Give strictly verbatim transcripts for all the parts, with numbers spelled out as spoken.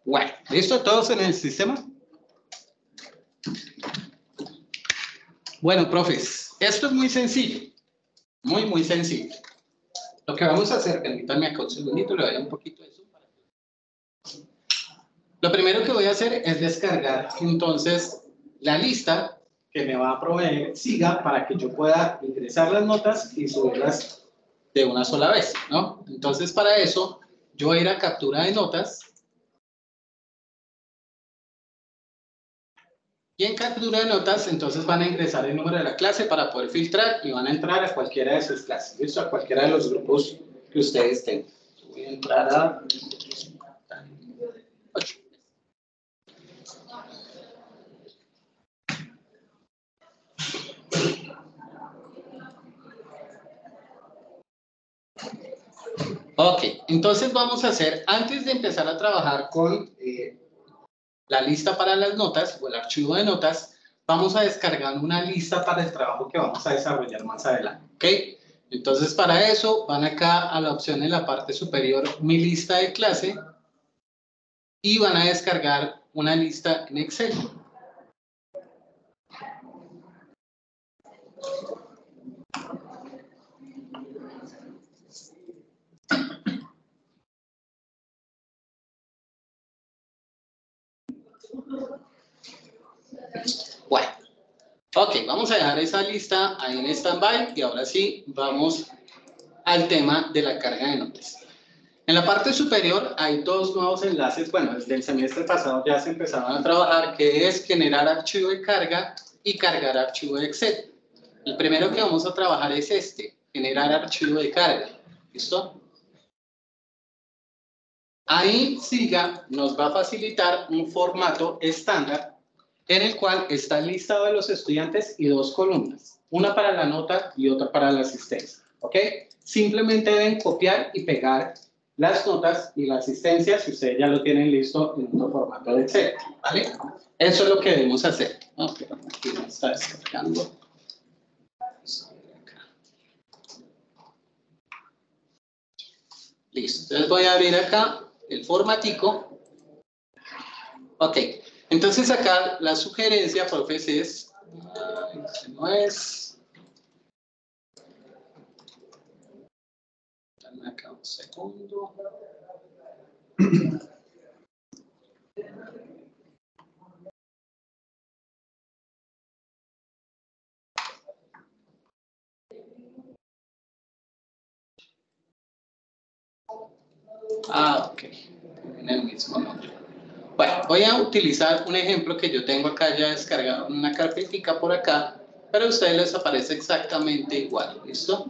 Bueno, ¿listo todos en el sistema? Bueno, profes, esto es muy sencillo. Muy, muy sencillo. Lo que vamos a hacer, permítanme acá un segundito, le doy un poquito de zoom. Lo primero que voy a hacer es descargar entonces la lista que me va a proveer Siga para que yo pueda ingresar las notas y subirlas de una sola vez, ¿no? Entonces, para eso, yo voy a ir a captura de notas. Y en captura de notas, entonces van a ingresar el número de la clase para poder filtrar y van a entrar a cualquiera de sus clases, ¿listo? A cualquiera de los grupos que ustedes tengan. Voy a entrar a ocho. Ok, entonces vamos a hacer, antes de empezar a trabajar con eh, la lista para las notas o el archivo de notas, vamos a descargar una lista para el trabajo que vamos a desarrollar más adelante, ¿ok? Entonces, para eso, van acá a la opción en la parte superior, mi lista de clase, y van a descargar una lista en Excel. Bueno, ok, vamos a dejar esa lista ahí en stand-by y ahora sí, vamos al tema de la carga de notas. En la parte superior hay dos nuevos enlaces, bueno, desde el semestre pasado ya se empezaron a trabajar, que es generar archivo de carga y cargar archivo de Excel. El primero que vamos a trabajar es este, generar archivo de carga. ¿Listo? Ahí Siga nos va a facilitar un formato estándar en el cual está el listado de los estudiantes y dos columnas, una para la nota y otra para la asistencia. ¿Ok? Simplemente deben copiar y pegar las notas y la asistencia si ustedes ya lo tienen listo en otro formato de Excel. ¿Vale? Eso es lo que debemos hacer. No, pero aquí no está descargando. Listo. Entonces voy a abrir acá el formatico. Ok. Entonces acá la sugerencia, profes, es... Este no es... Dame acá un segundo. Ah, ok. En el mismo nombre. Bueno, voy a utilizar un ejemplo que yo tengo acá ya descargado en una carpetica por acá, pero a ustedes les aparece exactamente igual. ¿Listo?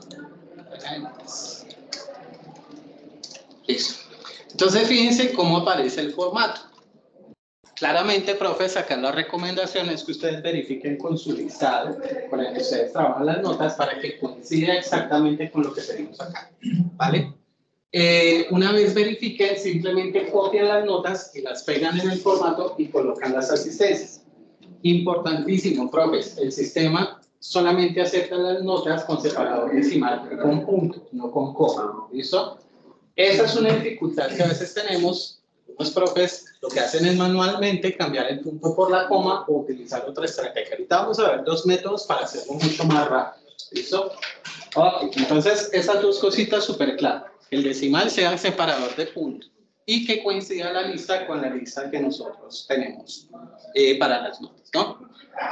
Listo. Entonces, fíjense cómo aparece el formato. Claramente, profes, acá la recomendación es que ustedes verifiquen con su listado, con el que ustedes trabajan las notas, para que coincida exactamente con lo que tenemos acá. ¿Vale? Eh, una vez verifiquen, simplemente copian las notas y las pegan en el formato y colocan las asistencias. Importantísimo, profes, el sistema solamente acepta las notas con separador decimal, con punto, no con coma. ¿Listo? Esa es una dificultad que a veces tenemos. Los profes lo que hacen es manualmente cambiar el punto por la coma o utilizar otra estrategia. Ahorita vamos a ver dos métodos para hacerlo mucho más rápido. ¿Listo? Ok, entonces esas dos cositas súper claras. El decimal sea el separador de punto y que coincida la lista con la lista que nosotros tenemos eh, para las notas, ¿no?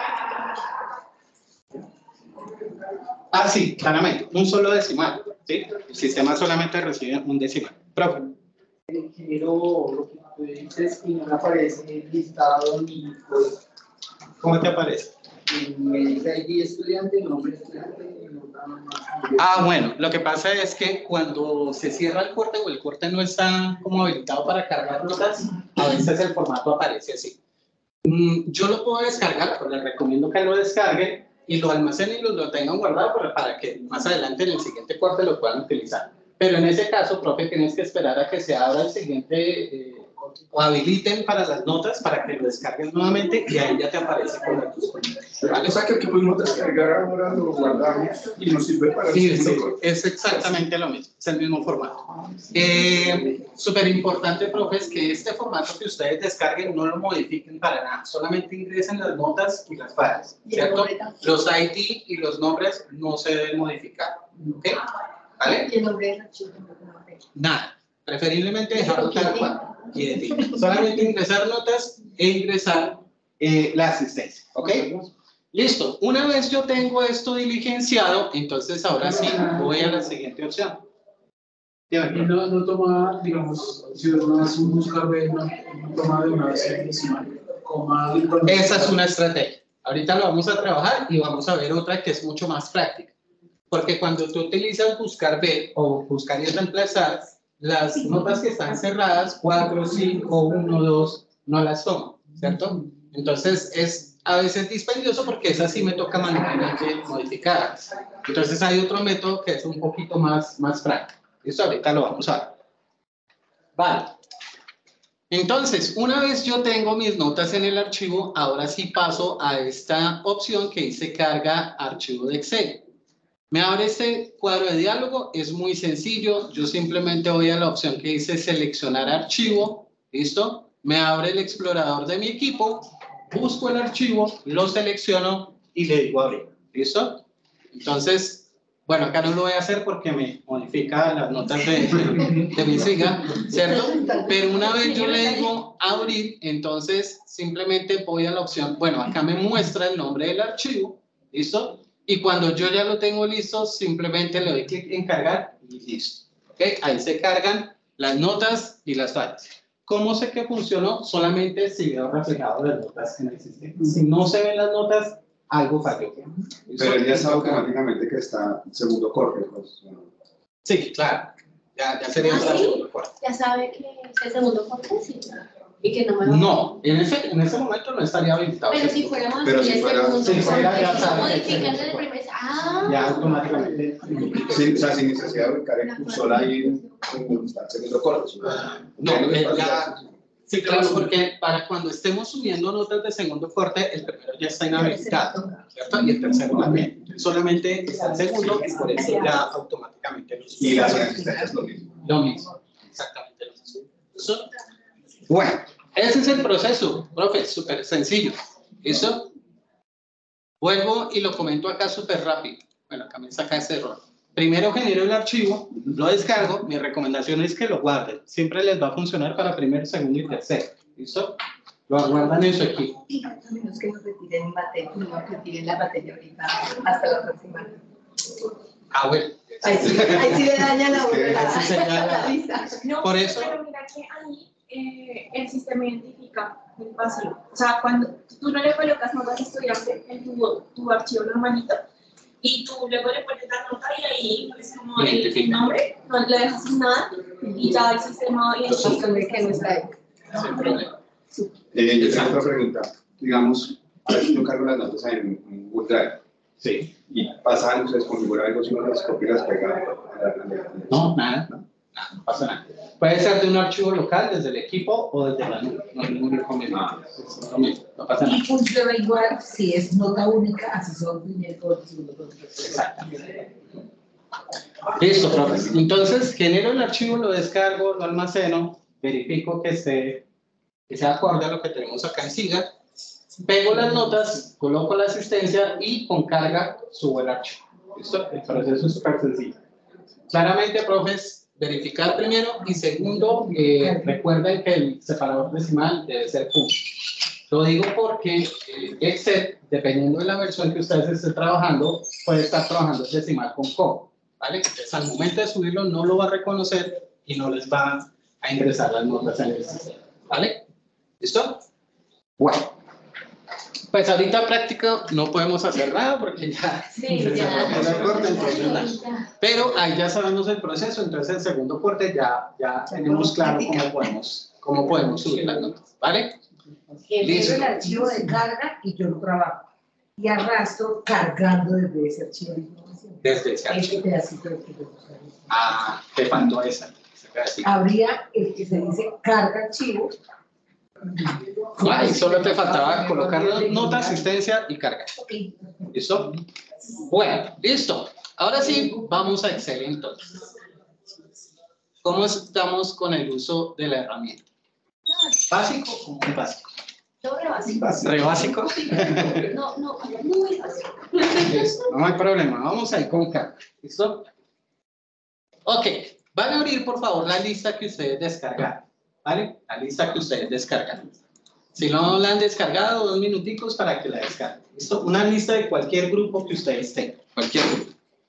Ah, sí, claramente, un solo decimal, ¿sí? El sistema solamente recibe un decimal. Profe. Quiero lo que tú dices y no me aparece listado ni pues, ¿Cómo te aparece? me dice I D estudiante, nombre estudiante y nota más. Ah, bueno, lo que pasa es que cuando se cierra el corte o el corte no está como habilitado para cargar notas, a veces el formato aparece así. Mm, yo lo puedo descargar, pero les recomiendo que lo descarguen y lo almacenen y lo, lo tengan guardado para, para que más adelante en el siguiente corte lo puedan utilizar. Pero en ese caso, profe, tienes que esperar a que se abra el siguiente eh, o habiliten para las notas para que lo descarguen nuevamente y ahí ya te aparece con los disponibles. ¿Vale? O sea que aquí podemos descargar ahora, lo guardamos y nos sirve para el Sí, segundo sí, corte. es exactamente lo mismo, es el mismo formato. Eh, Súper importante, profe, es que este formato que ustedes descarguen no lo modifiquen para nada, solamente ingresen las notas y las fallas, ¿cierto? Los I D y los nombres no se deben modificar, ¿ok? ¿Vale? ¿Y el nombre del archivo? Nada, preferiblemente dejarlo tal cual, idéntico. Solamente ingresar notas e ingresar eh, la asistencia, ¿ok? Listo, una vez yo tengo esto diligenciado, entonces ahora sí voy a la siguiente opción. Y no, no toma, digamos, si uno hace un buscar B, no, no toma de una vez el decimal, coma. Esa es una estrategia. Ahorita lo vamos a trabajar y vamos a ver otra que es mucho más práctica. Porque cuando tú utilizas buscar B o buscar y reemplazar, las notas que están cerradas, cuatro, cinco, uno, dos, no las tomo, ¿cierto? Entonces es a veces dispendioso porque esas sí me toca manualmente modificarlas. Entonces hay otro método que es un poquito más, más práctico. Esto ahorita lo vamos a ver. Vale. Entonces, una vez yo tengo mis notas en el archivo, ahora sí paso a esta opción que dice carga archivo de Excel. Me abre este cuadro de diálogo, es muy sencillo, yo simplemente voy a la opción que dice seleccionar archivo, ¿listo? Me abre el explorador de mi equipo, busco el archivo, lo selecciono y le digo abrir, ¿listo? Entonces, bueno, acá no lo voy a hacer porque me modifica las notas de, de mi siga, ¿cierto? Pero una vez yo le digo abrir, entonces simplemente voy a la opción, bueno, acá me muestra el nombre del archivo, ¿listo? Y cuando yo ya lo tengo listo, simplemente le doy clic en cargar y listo. ¿Okay? Ahí se cargan las notas y las fallas. ¿Cómo sé que funcionó? Solamente si veo reflejado las notas en el sistema. Si no se ven las notas, algo falló. Pero él ya sabe automáticamente que está en segundo corte. Pues, sí, claro. Ya, ya sería ¿Ah, para el sí? segundo corte. Ya sabe que es el segundo corte, sí. Y que no me va. No, en ese, en ese momento no estaría habilitado. Pero si fuéramos Pero así, si el fuera- segundo si fuera, corte, ya se sabe que modifica es el desde el primer. Ah. Ya automáticamente. sí, o sea, sin necesidad de ubicar el cursor ahí en en el segundo corte. No, él ya. Sí, claro, porque para cuando estemos subiendo notas de segundo corte, el primero ya está inhabilitado, ¿cierto? Y el tercero también. Solamente está el segundo y por eso ya automáticamente lo Y las asistencias lo mismo. Lo mismo, exactamente lo mismo. ¿Listo? Bueno, ese es el proceso, profe, súper sencillo. ¿Listo? Vuelvo y lo comento acá súper rápido. Bueno, acá me saca ese error. Primero genero el archivo, lo descargo, mi recomendación es que lo guarden. Siempre les va a funcionar para primero, segundo y tercero. ¿Listo? Lo guardan en su equipo. Y a menos que nos retiren batería, no retiren la batería ahorita hasta la próxima. Ah, bueno. Ahí sí, ahí sí le daña la, Sí, la, ahí sí se daña. la vista. No, Por eso- pero mira que ahí eh, el sistema identifica el vacío. O sea, cuando tú no le colocas notas estudiantes en tu, tu archivo normalito y tú luego le pones la nota y ahí es como el, el Identifica. nombre, no le dejas sin nada y ya el sistema identifica Asume que no está ahí. Sin problema. Eh, yo tengo otra pregunta. Digamos, a ver si yo cargo las notas en, en Google Drive Sí. y pasa algo, se desconfigura algo, si uno las copia y las pega. a la- a la- No, nada, no, nada, no pasa nada. Puede ser de un archivo local, desde el equipo o desde la nube. No hay ningún inconveniente. Es lo mismo, no pasa nada. Y funciona igual si es nota única, así son primer corte, segundo corte. Exactamente. Listo, profes. Entonces, genero el archivo, lo descargo, lo almaceno, verifico que esté, que sea acorde a lo que tenemos acá en SIGA, pego las notas, coloco la asistencia y con carga subo el archivo. ¿Listo? El proceso es súper sencillo. Claramente, profes, verificar primero y segundo, eh, recuerden que el separador decimal debe ser punto. Lo digo porque eh, Excel, dependiendo de la versión que ustedes estén trabajando, puede estar trabajando el decimal con coma, ¿vale? Entonces, al momento de subirlo, no lo va a reconocer y no les va a ingresar las notas en el sistema, ¿vale? ¿Listo? Bueno, pues ahorita práctica no podemos hacer nada porque ya Sí, se ya. cerró el corte, entonces nada. Ya. Pero ahí ya sabemos el proceso, entonces el segundo corte ya, ya tenemos claro cómo podemos, cómo podemos subir las notas, ¿vale? Genero el archivo de carga y yo lo trabajo. Y arrastro cargando desde ese archivo de información. Desde ese archivo. Ese pedacito de que yo usaría. Ah, te faltó esa. habría el que se dice carga archivo. Ahí solo te faltaba colocar nota, asistencia y carga. ¿Listo? Bueno, listo. Ahora sí, vamos a Excel entonces. ¿Cómo estamos con el uso de la herramienta? ¿Básico o muy básico? No, re básico. ¿Re básico? No, no, muy básico. Listo, no hay problema. Vamos ahí con carga. ¿Listo? Ok. Van a abrir, por favor, la lista que ustedes descargaron. ¿Vale? La lista que ustedes descargaron. Si no la han descargado, dos minuticos para que la descarguen. ¿Listo? Una lista de cualquier grupo que ustedes tengan. Cualquier grupo.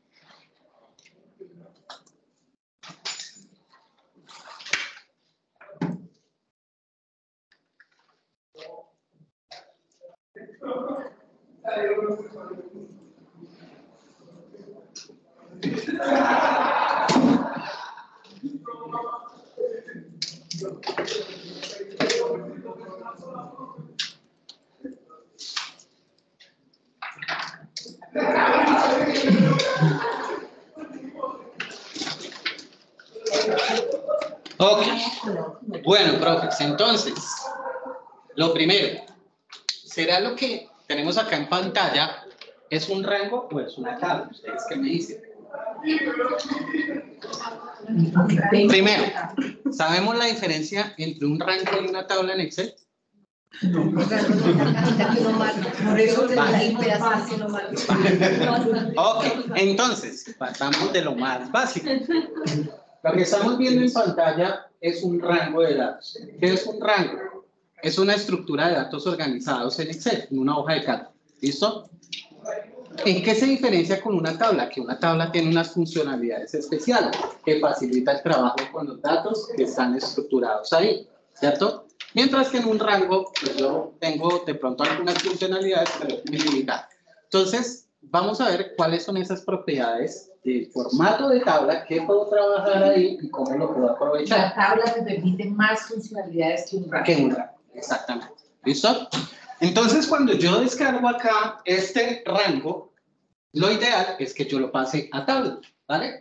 Ok. Bueno, profes, entonces, lo primero, ¿será lo que tenemos acá en pantalla? ¿Es un rango o es una tabla? ¿Ustedes qué me dicen? Primero, ¿sabemos la diferencia entre un rango y una tabla en Excel? Por eso te Vale. digo pedazos, no mal. Ok, entonces, pasamos de lo más básico. Lo que estamos viendo en pantalla es un rango de datos. ¿Qué es un rango? Es una estructura de datos organizados en Excel, en una hoja de cálculo. ¿Listo? ¿En qué se diferencia con una tabla? Que una tabla tiene unas funcionalidades especiales que facilita el trabajo con los datos que están estructurados ahí, ¿cierto? Mientras que en un rango, pues yo tengo de pronto algunas funcionalidades, pero muy limitadas. Entonces, vamos a ver cuáles son esas propiedades del formato de tabla, qué puedo trabajar ahí y cómo lo puedo aprovechar. La tabla te permite más funcionalidades que un rango. Que un rango, exactamente. ¿Listo? Entonces, cuando yo descargo acá este rango, lo ideal es que yo lo pase a tabla, ¿vale?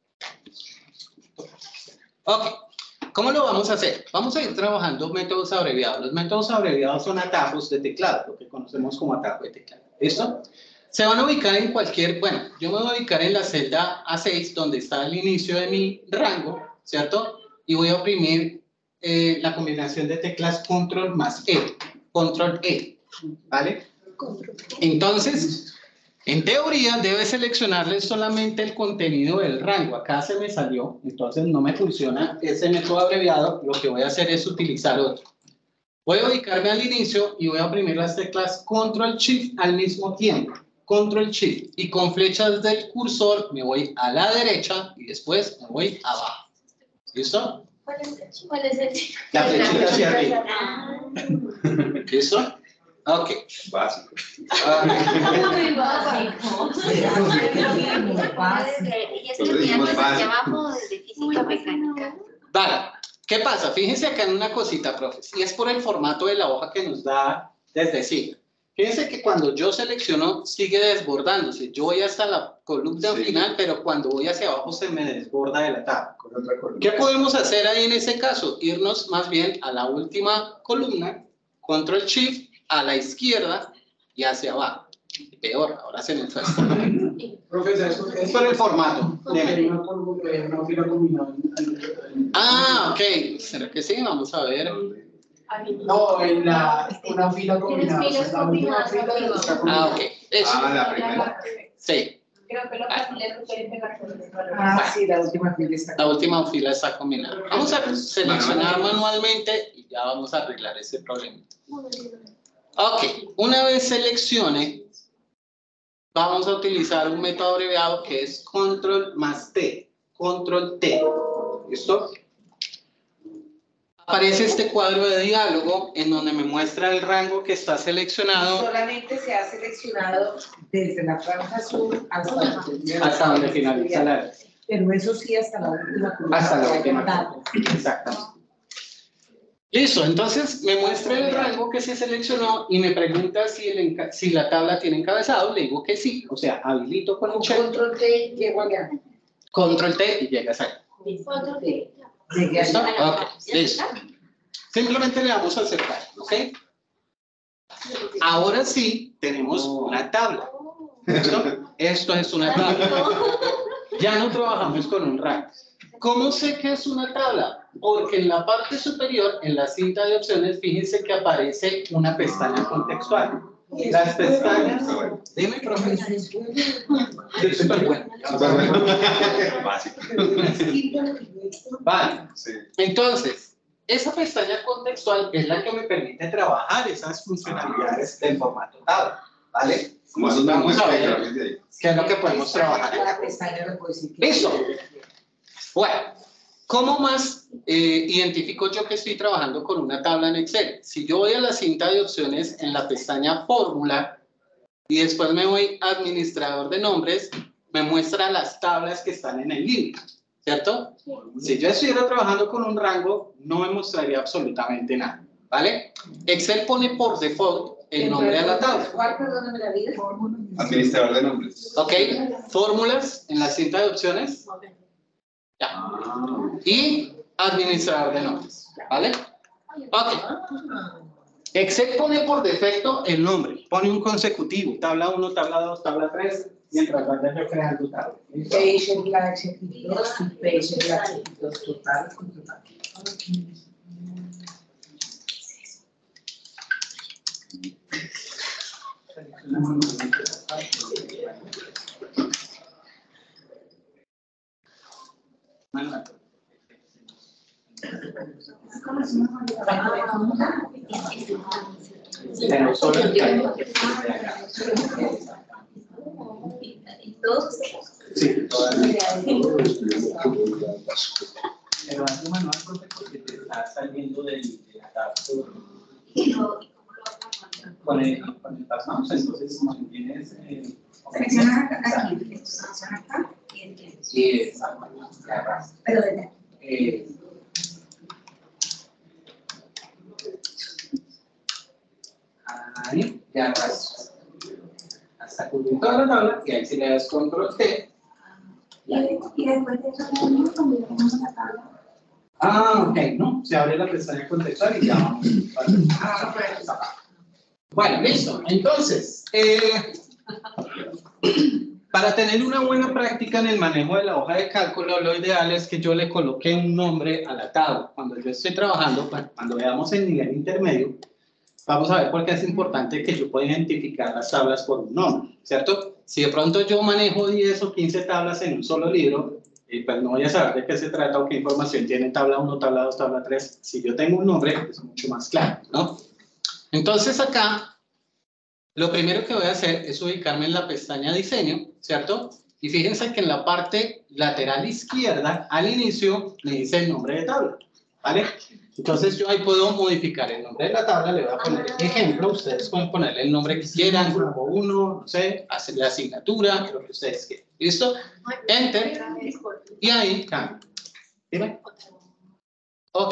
Ok. ¿Cómo lo vamos a hacer? Vamos a ir trabajando métodos abreviados. Los métodos abreviados son atajos de teclado, lo que conocemos como atajo de teclado. ¿Listo? Se van a ubicar en cualquier, bueno, yo me voy a ubicar en la celda A seis, donde está el inicio de mi rango, ¿cierto? Y voy a oprimir eh, la combinación de teclas control más E, control E, ¿vale? Entonces, en teoría debe seleccionarle solamente el contenido del rango. Acá se me salió, entonces no me funciona ese método abreviado. Lo que voy a hacer es utilizar otro. Voy a ubicarme al inicio y voy a oprimir las teclas control shift al mismo tiempo. control shift y con flechas del cursor me voy a la derecha y después me voy abajo. ¿Listo? ¿Cuál es el? ¿Cuál es el? La flechita hacia arriba. Ah. ¿Listo? Ok. Básico. Muy básico. Y es que miramos hacia abajo de física mecánica. Vale. ¿Qué pasa? Fíjense acá en una cosita, profes, y es por el formato de la hoja que nos da desde sí. Fíjense que cuando yo selecciono, sigue desbordándose. Yo voy hasta la columna Sí. final, pero cuando voy hacia abajo se me desborda de la tabla. Con otra columna. ¿Qué podemos hacer ahí en ese caso? Irnos más bien a la última columna, control shift, a la izquierda y hacia abajo. Peor, ahora se me fue. Profesor, eso Es por el formato. Hay Dime. una, columna- eh, una fila combinada. en- Ah, ok. ¿Será que sí? Vamos a ver. No, en la, una fila combinada. Tienes filas o sea, la última combinadas fila arriba. está Ah, combinada. ok. Eso. Ah, la primera. Sí. Creo que lo fácil es poder pegar con el valor. Ah, sí, la última fila está. La última fila está combinada. Vamos a seleccionar manualmente y ya vamos a arreglar ese problema. Ok, una vez seleccione, vamos a utilizar un método abreviado que es control más T, control T. ¿Listo? Aparece este cuadro de diálogo en donde me muestra el rango que está seleccionado Solamente se ha seleccionado desde la franja azul hasta donde, hasta donde finaliza la... Pero eso sí, hasta la última columna. Hasta la que hay última. datos. Exactamente. Listo, entonces me muestra el rango que se seleccionó y me pregunta si, el enca- si la tabla tiene encabezado. Le digo que sí, o sea, habilito con un Con check, control T llego allá. control T y llegas ahí. Control T. Llegué ¿Listo? allá. Ok, listo. Simplemente le vamos a acercar, ¿ok? Ahora sí tenemos una tabla. ¿Listo? Esto es una tabla. Ya no trabajamos con un rango. ¿Cómo sé que es una tabla? Porque en la parte superior, en la cinta de opciones, fíjense que aparece una pestaña contextual. Las pestañas... Dime, profesor. Sí, súper bueno. Básico. Vale. Sí. Entonces, esa pestaña contextual es la que me permite trabajar esas funcionalidades del formato tabla. ¿Vale? Como esos Vamos mismos a ver espectadores de ahí. qué es lo que podemos trabajar. La pestaña lo puedo decir que- Listo. Bueno, ¿cómo más eh, identifico yo que estoy trabajando con una tabla en Excel? Si yo voy a la cinta de opciones en la pestaña Fórmula y después me voy a Administrador de Nombres, me muestra las tablas que están en el libro, ¿cierto? Si yo estuviera trabajando con un rango, no me mostraría absolutamente nada, ¿vale? Excel pone por default el nombre de la tabla. ¿Cuál, perdóname la vida? Administrador de nombres. ¿Ok? Fórmulas en la cinta de opciones. Ya. Y administrador de nombres. ¿Vale? Ok. Excel pone por defecto el nombre. Pone un consecutivo. Tabla uno, tabla dos, tabla tres. Mientras vaya yo creando tabla. ¿Listo? Page Black dos y Page Black dos total con total. Pero solo el cálculo. Y todos Sí, todavía. Pero hazlo manual porque te está saliendo del, de la tabla. y lo- y cómo lo vamos a Con el, con el pasamos, entonces mantienes. Eh, Selecciona aquí, selecciona acá y entiendes. Sí, exacto. Ya arrastra. Pero desde aquí. Eh, ahí, ya arrastra. Hasta cubrir toda la tabla y ahí si le das control T. Y, y después de eso, cuando llegamos a la tabla. Ah, ok, ¿no? Se abre la pestaña contextual y ya vamos. Bueno, listo. Entonces, eh, para tener una buena práctica en el manejo de la hoja de cálculo, lo ideal es que yo le coloque un nombre a la tabla. Cuando yo estoy trabajando, cuando veamos el nivel intermedio, vamos a ver por qué es importante que yo pueda identificar las tablas por un nombre, ¿cierto? Si de pronto yo manejo diez o quince tablas en un solo libro, eh, pues no voy a saber de qué se trata o qué información tiene tabla uno, tabla dos, tabla tres. Si yo tengo un nombre, es mucho más claro, ¿no? Entonces acá, lo primero que voy a hacer es ubicarme en la pestaña Diseño, ¿cierto? Y fíjense que en la parte lateral izquierda, al inicio, me dice el nombre de tabla, ¿vale? Entonces yo ahí puedo modificar el nombre de la tabla, le voy a poner ejemplo, ustedes pueden ponerle el nombre que quieran, grupo uno, no sé, hacer la asignatura, lo que ustedes quieran, ¿listo? Enter, y ahí cambia. ¿Dime? Ok.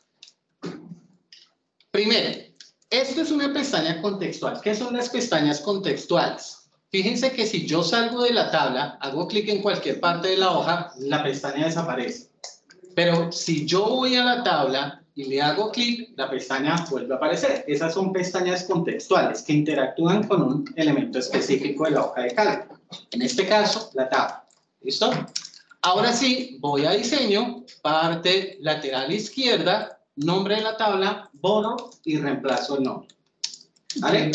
Primero, esto es una pestaña contextual. ¿Qué son las pestañas contextuales? Fíjense que si yo salgo de la tabla, hago clic en cualquier parte de la hoja, la pestaña desaparece. Pero si yo voy a la tabla y le hago clic, la pestaña vuelve a aparecer. Esas son pestañas contextuales que interactúan con un elemento específico de la hoja de cálculo. En este caso, la tabla. ¿Listo? Ahora sí, voy a diseño, parte lateral izquierda, nombre de la tabla, borro y reemplazo el nombre. ¿Vale?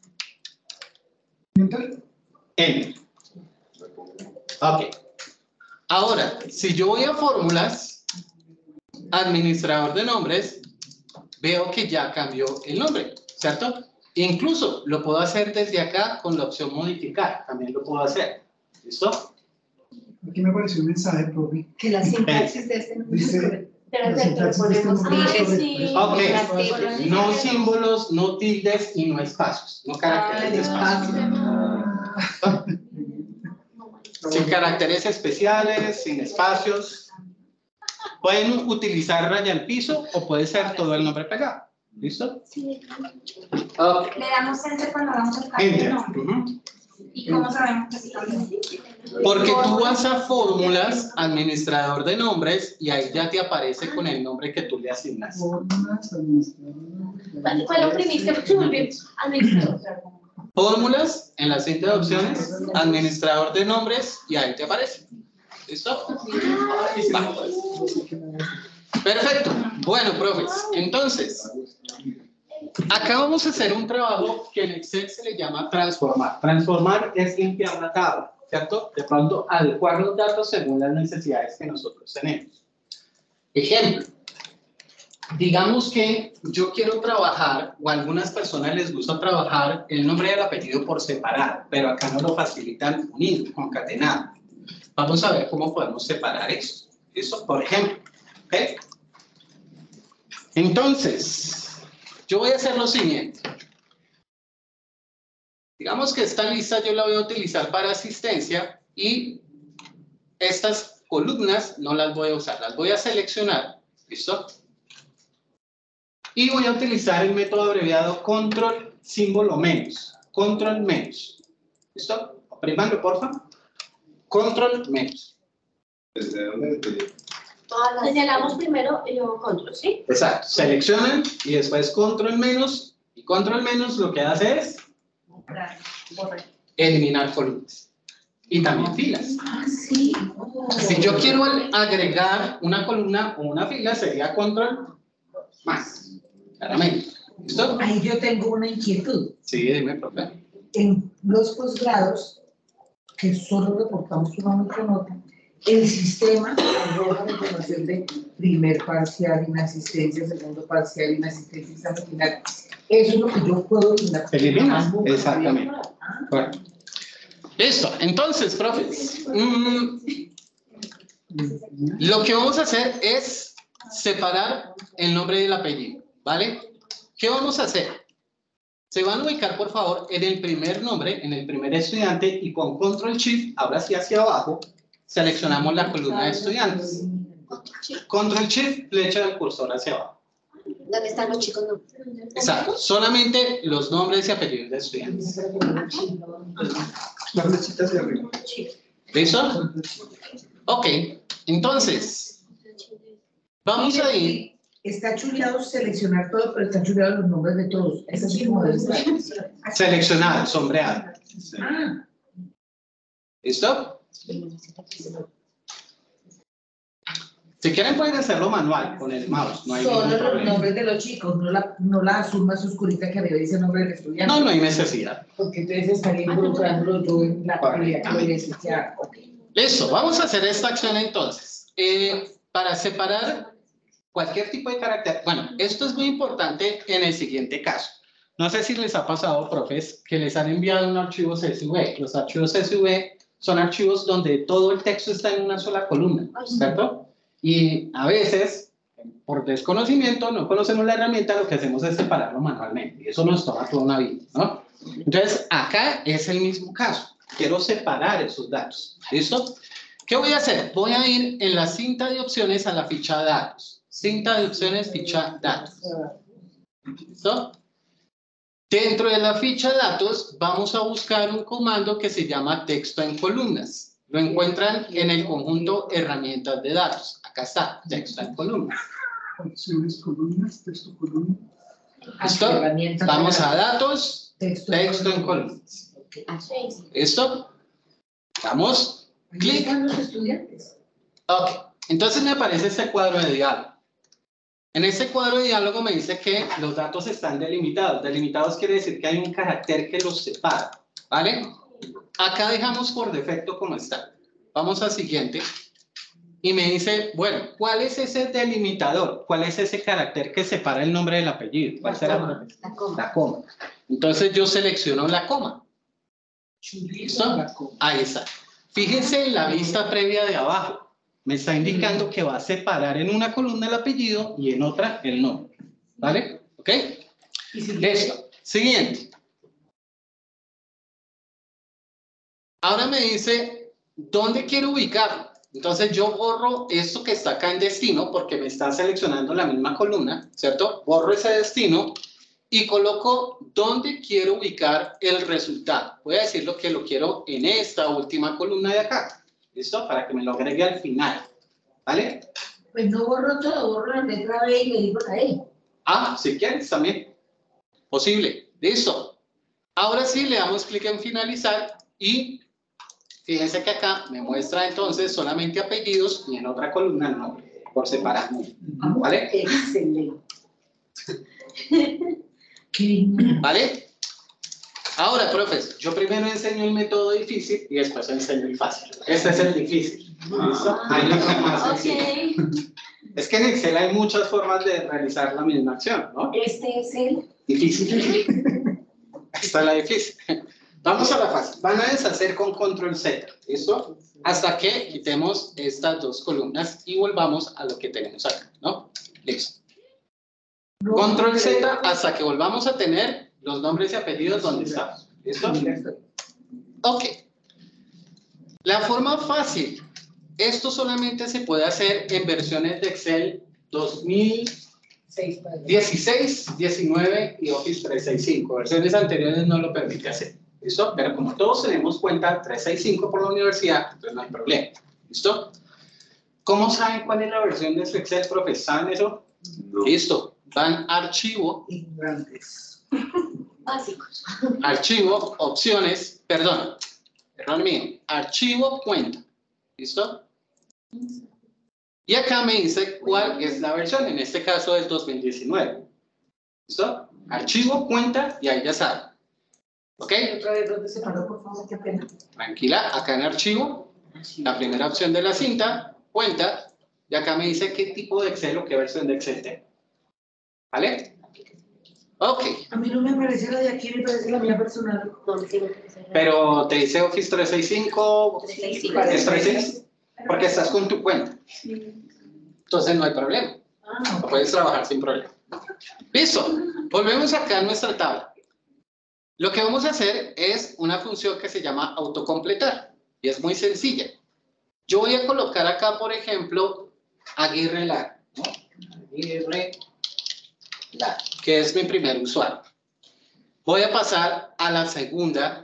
Enter. Ok. Ahora, si yo voy a fórmulas, administrador de nombres, veo que ya cambió el nombre, ¿cierto? Incluso lo puedo hacer desde acá con la opción modificar, también lo puedo hacer. ¿Listo? Aquí me apareció un mensaje, profe. Que la sintaxis de este no es Dice, correcta. Pero la te lo sintaxis de este podemos no es ah, correcta. sí. Ok. No símbolos, no tildes y no espacios, no caracteres de espacio. Ah, Sin caracteres especiales, sin espacios. Pueden utilizar raya al piso o puede ser todo el nombre pegado. ¿Listo? Sí. Ok. Le damos enter cuando vamos al cambio de Enter. nombre. Ujú. ¿Y cómo sabemos que sí también? Porque tú vas a fórmulas, administrador de nombres, y ahí ya te aparece con el nombre que tú le asignas. ¿Cuál fue lo primero que volví administrador? Fórmulas, en la cinta de opciones, administrador de nombres, y ahí te aparece. ¿Listo? Va. Perfecto. Bueno, profes, entonces, acá vamos a hacer un trabajo que en Excel se le llama transformar. Transformar es limpiar una tabla, ¿cierto? De pronto, adecuar los datos según las necesidades que nosotros tenemos. Ejemplo. Digamos que yo quiero trabajar, o a algunas personas les gusta trabajar el nombre y el apellido por separado, pero acá no lo facilitan unido, concatenado. Vamos a ver cómo podemos separar eso. Eso, por ejemplo. ¿Okay? Entonces, yo voy a hacer lo siguiente. Digamos que esta lista yo la voy a utilizar para asistencia y estas columnas no las voy a usar, las voy a seleccionar. ¿Listo? Y voy a utilizar el método abreviado control símbolo menos. Control menos. ¿Listo? Oprímanlo, por favor. Control menos. ¿Desde dónde? Señalamos primero y luego control, ¿sí? Exacto. Seleccionan y después control menos. Y control menos lo que hace es eliminar columnas. Y también filas. Ah, sí. Si yo quiero agregar una columna o una fila, sería control más. Claramente. ¿Listo? Ahí yo tengo una inquietud. Sí, dime, profe. En los posgrados, que solo reportamos una única nota, el sistema arroja la información de primer parcial, inasistencia, segundo parcial, inasistencia, examen final. Eso es lo que yo puedo eliminar. Eliminas, exactamente. Bueno. Listo. Entonces, profes, mmm, lo que vamos a hacer es separar el nombre y el apellido, ¿vale? ¿Qué vamos a hacer? Se van a ubicar, por favor, en el primer nombre, en el primer estudiante, y con control shift, ahora sí hacia abajo, seleccionamos la columna de estudiantes. control shift, flecha del cursor hacia abajo. ¿Dónde están los chicos? No. Exacto, solamente los nombres y apellidos de estudiantes. La flechita hacia arriba. ¿Listo? Ok, entonces, vamos a ir. Está chuleado seleccionar todo, pero está chuleado los nombres de todos. Es así como debe estar. Seleccionar, sombrear. Ah, ¿Listo? Si quieren pueden hacerlo manual, con el mouse. No hay solo ningún los problema. nombres de los chicos, no la, no la azul más oscurita que arriba dice el nombre del estudiante. No, no hay necesidad. Porque entonces estaría involucrándolo yo en la probabilidad que lo necesitara. Ok. Listo, vamos a hacer esta acción entonces. Eh, para separar cualquier tipo de carácter. Bueno, esto es muy importante en el siguiente caso. No sé si les ha pasado, profes, que les han enviado un archivo C S V. Los archivos C S V son archivos donde todo el texto está en una sola columna, ¿cierto? Y a veces, por desconocimiento, no conocemos la herramienta, lo que hacemos es separarlo manualmente. Y eso nos toma toda una vida, ¿no? Entonces, acá es el mismo caso. Quiero separar esos datos. ¿Listo? ¿Qué voy a hacer? Voy a ir en la cinta de opciones a la ficha datos. Cinta de opciones, ficha datos. ¿Listo? Dentro de la ficha datos vamos a buscar un comando que se llama texto en columnas. Lo encuentran en el conjunto herramientas de datos. Acá está, texto en columnas. Opciones, columnas, texto, columna. ¿Listo? Vamos a datos, Texto, texto en columnas. ¿Listo? Damos clic. Están los estudiantes. Ok, entonces me aparece este cuadro de diálogo. En este cuadro de diálogo me dice que los datos están delimitados. Delimitados quiere decir que hay un carácter que los separa, ¿vale? Acá dejamos por defecto como está. Vamos al siguiente. Y me dice, bueno, ¿cuál es ese delimitador? ¿Cuál es ese carácter que separa el nombre del apellido? ¿Cuál La será? coma, La coma. La coma. Entonces yo selecciono la coma. ¿Listo? Ahí está. Fíjense en la vista previa de abajo. Me está indicando que va a separar en una columna el apellido y en otra el nombre. ¿Vale? ¿Ok? Listo. Siguiente. Ahora me dice, ¿dónde quiero ubicarlo? Entonces yo borro esto que está acá en destino porque me está seleccionando la misma columna, ¿cierto? Borro ese destino y coloco dónde quiero ubicar el resultado. Voy a decir lo que lo quiero en esta última columna de acá. ¿Listo? Para que me lo agregue al final. ¿Vale? Pues no borro todo, borro la letra B y le digo la E. Ah, si quieres también. Posible. Listo. Ahora sí le damos clic en finalizar y fíjense que acá me muestra entonces solamente apellidos y en otra columna no, por separado. ¿Vale? Excelente. ¿Vale? Ahora, profes, yo primero enseño el método difícil y después enseño el fácil. Este es el difícil. ¿Listo? Hay otro más sencillo. Ok. Es que en Excel hay muchas formas de realizar la misma acción, ¿no? Este es el Difícil. Esta es la difícil. Vamos a la fácil. Van a deshacer con control Z. ¿Listo? Hasta que quitemos estas dos columnas y volvamos a lo que tenemos acá, ¿no? Listo. Control Z hasta que volvamos a tener los nombres y apellidos donde estamos. ¿Listo? Ok. La forma fácil. Esto solamente se puede hacer en versiones de Excel dos mil dieciséis, diecinueve y Office trescientos sesenta y cinco. Versiones anteriores no lo permite hacer. ¿Listo? Pero como todos tenemos cuenta trescientos sesenta y cinco por la universidad, entonces no hay problema. ¿Listo? ¿Cómo saben cuál es la versión de su Excel, profe? ¿Saben eso? No. Listo. Van a archivo, ignorantes. Básicos. archivo, opciones, perdón, error mío, archivo, cuenta. ¿Listo? Y acá me dice cuál es la versión, en este caso es dos mil diecinueve. ¿Listo? Archivo, cuenta y ahí ya saben. ¿Ok? Otra vez, ¿dónde se paró, por favor? Qué pena. Tranquila, acá en archivo, la primera opción de la cinta, cuenta, y acá me dice qué tipo de Excel o qué versión de Excel tengo. ¿Vale? Ok. A mí no me aparece la de aquí, me parece la mía personal. ¿Dónde se me parece? Pero te dice Office trescientos sesenta y cinco, trescientos sesenta y cinco. ¿es trescientos sesenta y cinco? Porque estás con tu cuenta. Entonces no hay problema. Ah, Lo puedes trabajar sin problema. Listo. Volvemos acá a nuestra tabla. Lo que vamos a hacer es una función que se llama autocompletar. Y es muy sencilla. Yo voy a colocar acá, por ejemplo, Aguirre Lara, ¿no? Aguirre Lara, que es mi primer usuario. Voy a pasar a la segunda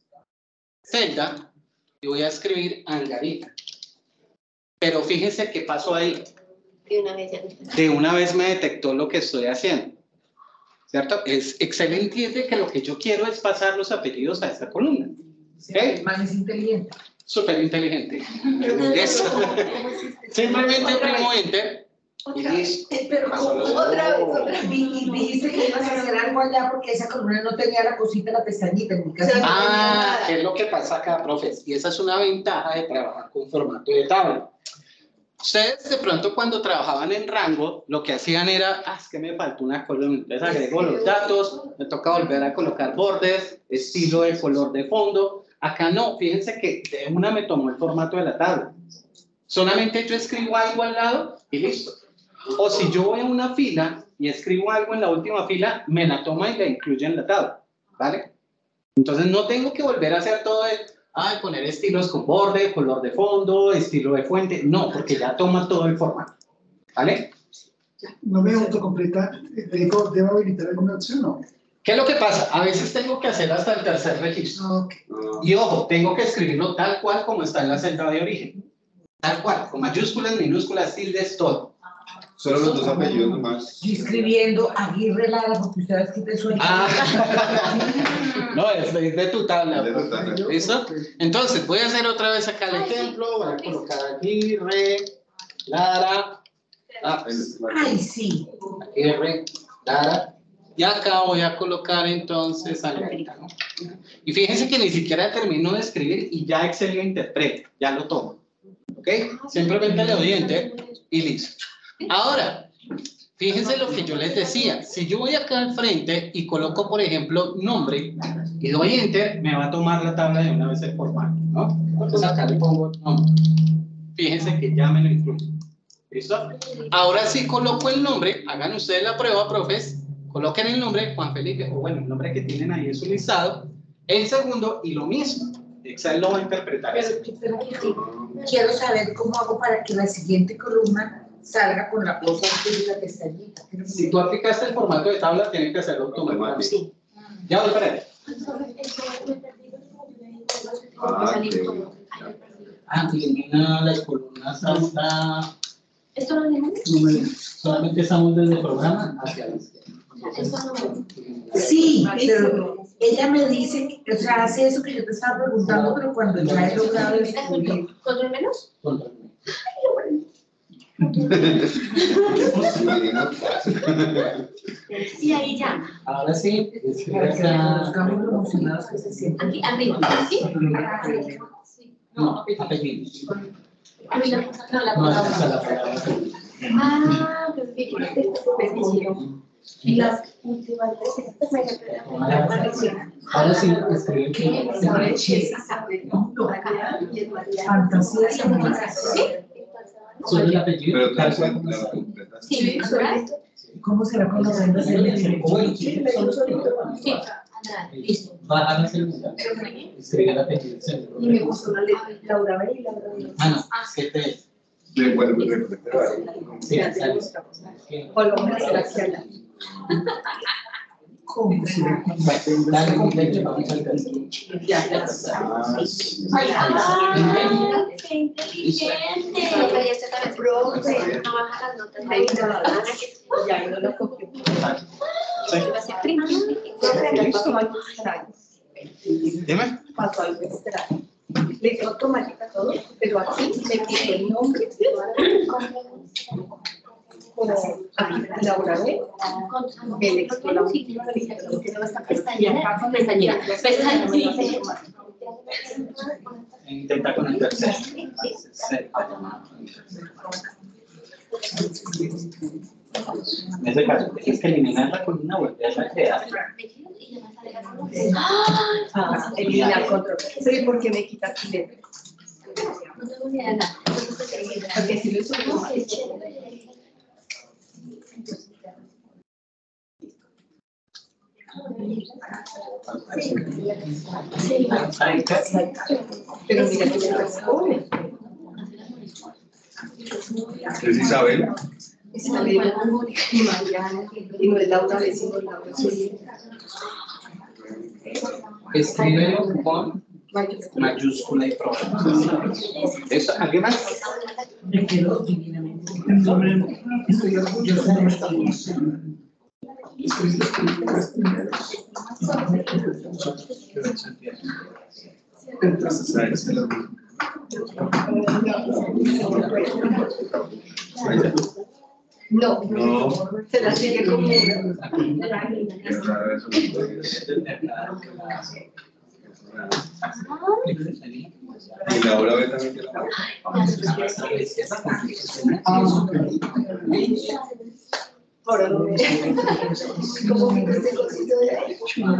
celda y voy a escribir Angarita. Pero fíjense qué pasó ahí. De una vez ya no está. De una vez me detectó lo que estoy haciendo. ¿Cierto? Es, Excel entiende que lo que yo quiero es pasar los apellidos a esta columna. sí, ¿Ok? el man es inteligente. Súper inteligente. Eso. Simplemente oprimo Enter y listo. Eh, Pero Pasó como los- otra vez, otra vez, y dijiste que ibas a hacer algo allá porque esa columna no tenía la cosita, la pestañita, en mi caso. Ah, ¿qué es lo que pasa acá, profes? Y esa es una ventaja de trabajar con formato de tabla. Ustedes de pronto cuando trabajaban en rango, lo que hacían era, ah, es que me faltó una columna, entonces agrego los datos, me toca volver a colocar bordes, estilo de color de fondo. Acá no, fíjense que de una me tomó el formato de la tabla. Solamente yo escribo algo al lado y listo. O si yo voy a una fila y escribo algo en la última fila, me la toma y la incluye en la tabla, ¿vale? Entonces no tengo que volver a hacer todo el, ay, poner estilos con borde, color de fondo, estilo de fuente, no, porque ya toma todo el formato, ¿vale? No me autocompleta, ¿debo, ¿debo habilitar alguna opción o no? ¿Qué es lo que pasa? A veces tengo que hacer hasta el tercer registro. No, ok. No. Y ojo, tengo que escribirlo tal cual como está en la celda de origen. Tal cual, con mayúsculas, minúsculas, tildes, todo. Solo los dos apellidos nomás. Yo escribiendo Aguirre Lara porque usted ha escrito eso ahí. Ah, no, es de, es de tu tabla. De tu tabla. ¿Listo? Entonces, voy a hacer otra vez acá el ejemplo. Voy a colocar aquí, re, Lara, ah, Ay, sí. R, Lara. Y acá voy a colocar entonces Angarita, ¿no? Y fíjense que ni siquiera termino de escribir y ya Excel lo interpreta, ya lo tomo. ¿Ok? Simplemente le doy Enter y listo. Ahora, fíjense lo que yo les decía. Si yo voy acá al frente y coloco, por ejemplo, nombre y doy Enter, me va a tomar la tabla de una vez el formato, ¿no? Entonces acá le pongo nombre. Fíjense que ya me lo incluye. ¿Listo? Ahora sí coloco el nombre, hagan ustedes la prueba, profes, coloquen el nombre, Juan Felipe, o bueno, el nombre que tienen ahí en su listado, el segundo y lo mismo. Excel lo va a interpretar. Pero, pero, sí, quiero saber cómo hago para que la siguiente columna salga con la cosa de la pestañita. Si tú aplicaste el formato de tabla, tienes que hacerlo automáticamente. Sí. Ya voy para allá. Ah, qué Ah, elimina las columnas hasta... ¿Esto lo dejamos? Solamente estamos desde el programa hacia la izquierda. Eso no. Sí, pero ella me dice, o sea, hace eso que yo te estaba preguntando, pero cuando ya he logrado descubrir. ¿Control menos? Control. Y ahí ya. Ahora sí, escribe Para que los acá. cambios emocionados que se sienten. Aquí arriba. ¿Sí? Sí. No, apellidos. A mí la cosa no la No, esa es palabra. la palabra. Ah, perfecto. Y las últimas veces Ahora sí, escribe aquí. Fantasías amorosas. ¿Sí? Solo el apellido. Pero tal cual la completas. Sí, ¿verdad? ¿Cómo será con los vendas de leche? Sí. Listo. Baja la celular. Escribe el apellido. Y me puso una letra, Laura B y Laura B. Ah, no, siete es. De vuelvo y repito. Sí, sale. O lo vamos a hacer aquí al lado. ¿Cómo será con los Bueno, dale completo y vamos al tercero. Ya, ya. Ah, sí. ¡Ah! ¡Qué inteligente! Profe, este también, profe, no baja las notas. Ahí no la verdad que ya no lo copió. Sí. Va a ser prima. Profe, le pasó algo extraño. Dime. Pasó algo extraño. Le dio automática todo, pero aquí me quitó el nombre. Como a Laura B. Me le quitó la Pestañera, pestañera, pestañera. Intenta con el tercero. En ese caso, tienes que eliminar la columna, volver a crear. Ah, eliminar control. Sí, porque me quita aquí letra. No tengo ni idea de nada. Porque si lo uso como pero mira que me responde. ¿Es Isabel? Isabel y Mariana, y no es Laura B, sino Laura B. Escríbelo con mayúscula y programa. ¿Eso? ¿Alguien más? Me quedo divinamente. Estoy orgullosa de esta Entonces, ahí se lo digo. No, No. se la sigue como Y Laura B también tiene la ahora no me como que este cosito de ahí.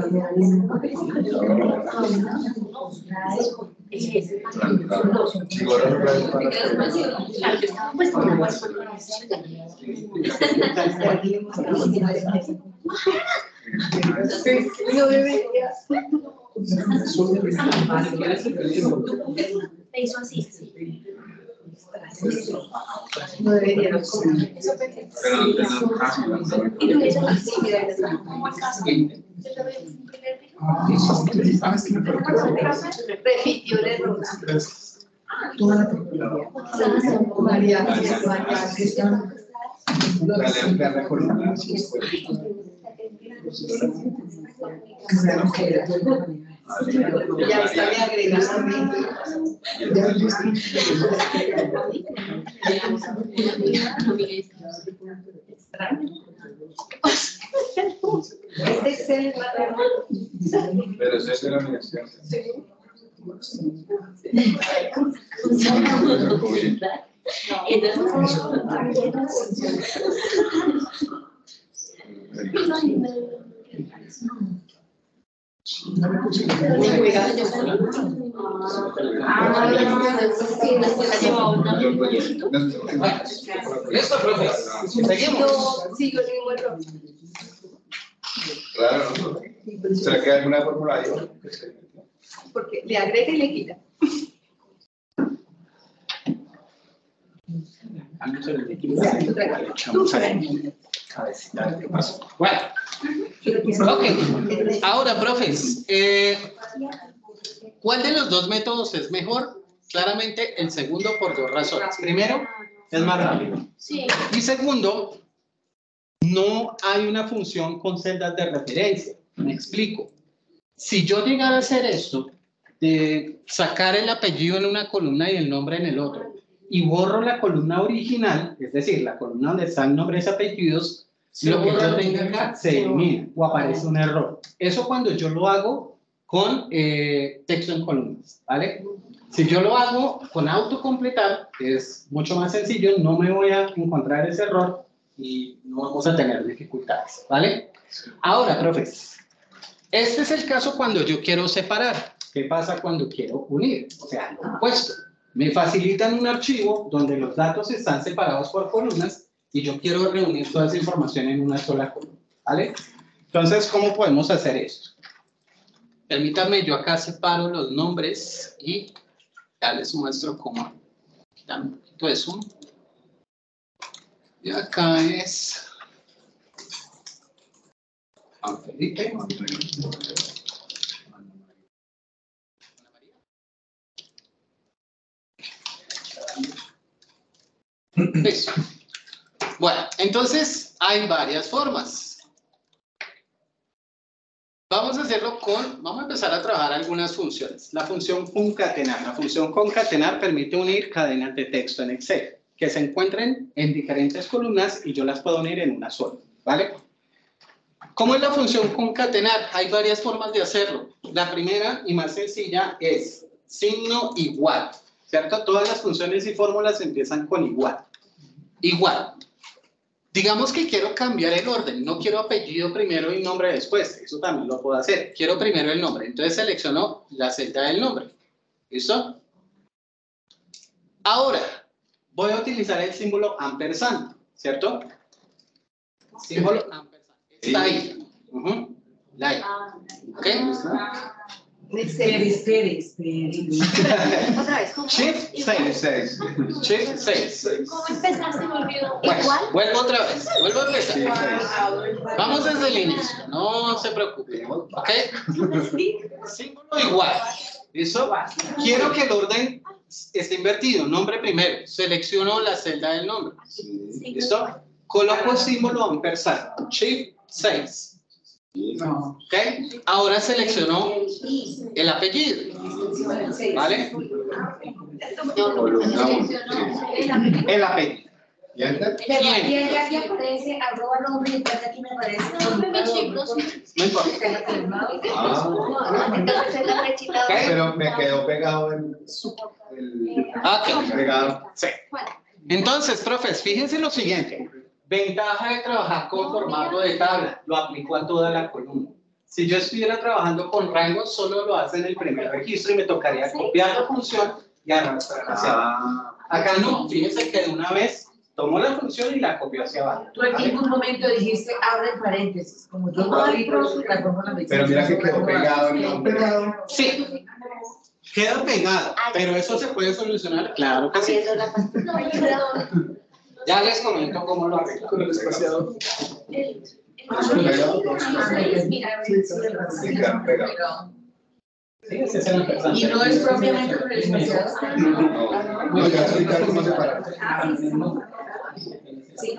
No debería. Te hizo así. No debería. Pero no te Y lo hizo así, mira, mira. Como el caso. Repitió el error. toda la tecnología. María, Que están Dale a ampliar la columna. que sabemos que era de alguna manera. ya está, me agregas a mí. Este Excel es matemático. Pero eso es de la universidad. Listo, profe. Seguimos. No, sigo el mismo error. Claro, ¿no? ¿Será que hay alguna fórmula ahí? Porque le agrega y le quita. Dame un segundito. Vale, echamos ahí. Cabecita, ¿qué pasó? Bueno. Ok. Ahora, profes, eh, ¿cuál de los dos métodos es mejor? Claramente el segundo por dos razones. Primero, es más rápido. Sí. Y segundo, no hay una función con celdas de referencia. Me explico. Si yo llegara a hacer esto, de sacar el apellido en una columna y el nombre en el otro, y borro la columna original, es decir, la columna donde están nombres y apellidos, Se lo que borra yo lo tenga que- acá se elimina o aparece un error. Eso cuando yo lo hago con eh, texto en columnas, ¿vale? Si yo lo hago con autocompletar, es mucho más sencillo, no me voy a encontrar ese error y no vamos a tener dificultades, ¿vale? Ahora, profes, este es el caso cuando yo quiero separar. ¿Qué pasa cuando quiero unir? O sea, lo opuesto. Me facilitan un archivo donde los datos están separados por columnas y yo quiero reunir toda esa información en una sola columna, ¿vale? Entonces, ¿cómo podemos hacer esto? Permítanme, yo acá separo los nombres y ya les muestro cómo. Dame un poquito de zoom. Y acá es Juan Felipe. Listo. Bueno, entonces hay varias formas. Vamos a hacerlo con, vamos a empezar a trabajar algunas funciones. La función concatenar. La función concatenar permite unir cadenas de texto en Excel que se encuentren en diferentes columnas y yo las puedo unir en una sola, ¿vale? ¿Cómo es la función concatenar? Hay varias formas de hacerlo. La primera y más sencilla es signo igual, ¿cierto? Todas las funciones y fórmulas empiezan con igual. Igual. Digamos que quiero cambiar el orden, no quiero apellido primero y nombre después, eso también lo puedo hacer. Quiero primero el nombre, entonces selecciono la celda del nombre. ¿Listo? Ahora, voy a utilizar el símbolo ampersand, ¿cierto? Símbolo ampersand. Está ahí. Uh-huh. Like. ¿Ok? Espere, espere, espere. Otra vez, ¿cómo? Shift seis. seis. Shift seis. ¿Cómo empezaste? Me olvidó. Bueno, ¿Igual? vuelvo otra vez, vuelvo a empezar. Sí, seis. Vamos desde el inicio, no se preocupen, ¿ok? Símbolo igual, ¿listo? Quiero que el orden esté invertido, nombre primero, selecciono la celda del nombre, ¿listo? Coloco el símbolo ampersand, Shift seis, No. ¿ok? Ahora selecciono el apellido, ¿vale? El apellido. ¿Y enter? Pero aquí, aquí aparece arroba nombre y después aquí me aparece Nombre, mi chico. No importa. Ah, entonces es la flechita. Ok. pero me quedó pegado el... el Ok. pegado. Sí. Entonces, profes, fíjense lo siguiente. Ventaja de trabajar con formato de tabla. Lo aplico a toda la columna. Si yo estuviera trabajando con rangos, solo lo hace en el primer registro y me tocaría copiar la función y arrastrar hacia abajo. Ah, Acá no, fíjense que de una vez tomo la función y la copio hacia abajo. Tú en ningún momento dijiste abre paréntesis, como yo no abrí, por eso la fórmula me pero mira que quedó pegado el nombre. Sí, queda pegado, pero eso se puede solucionar, claro que sí. Ya les comento cómo lo arreglo. Con el espaciador. Pegado. Sí, quedaron pegados. Sí, ese es el ampersand. Y no es propiamente con el espaciador. No, no, ya explicar cómo separar. Sí.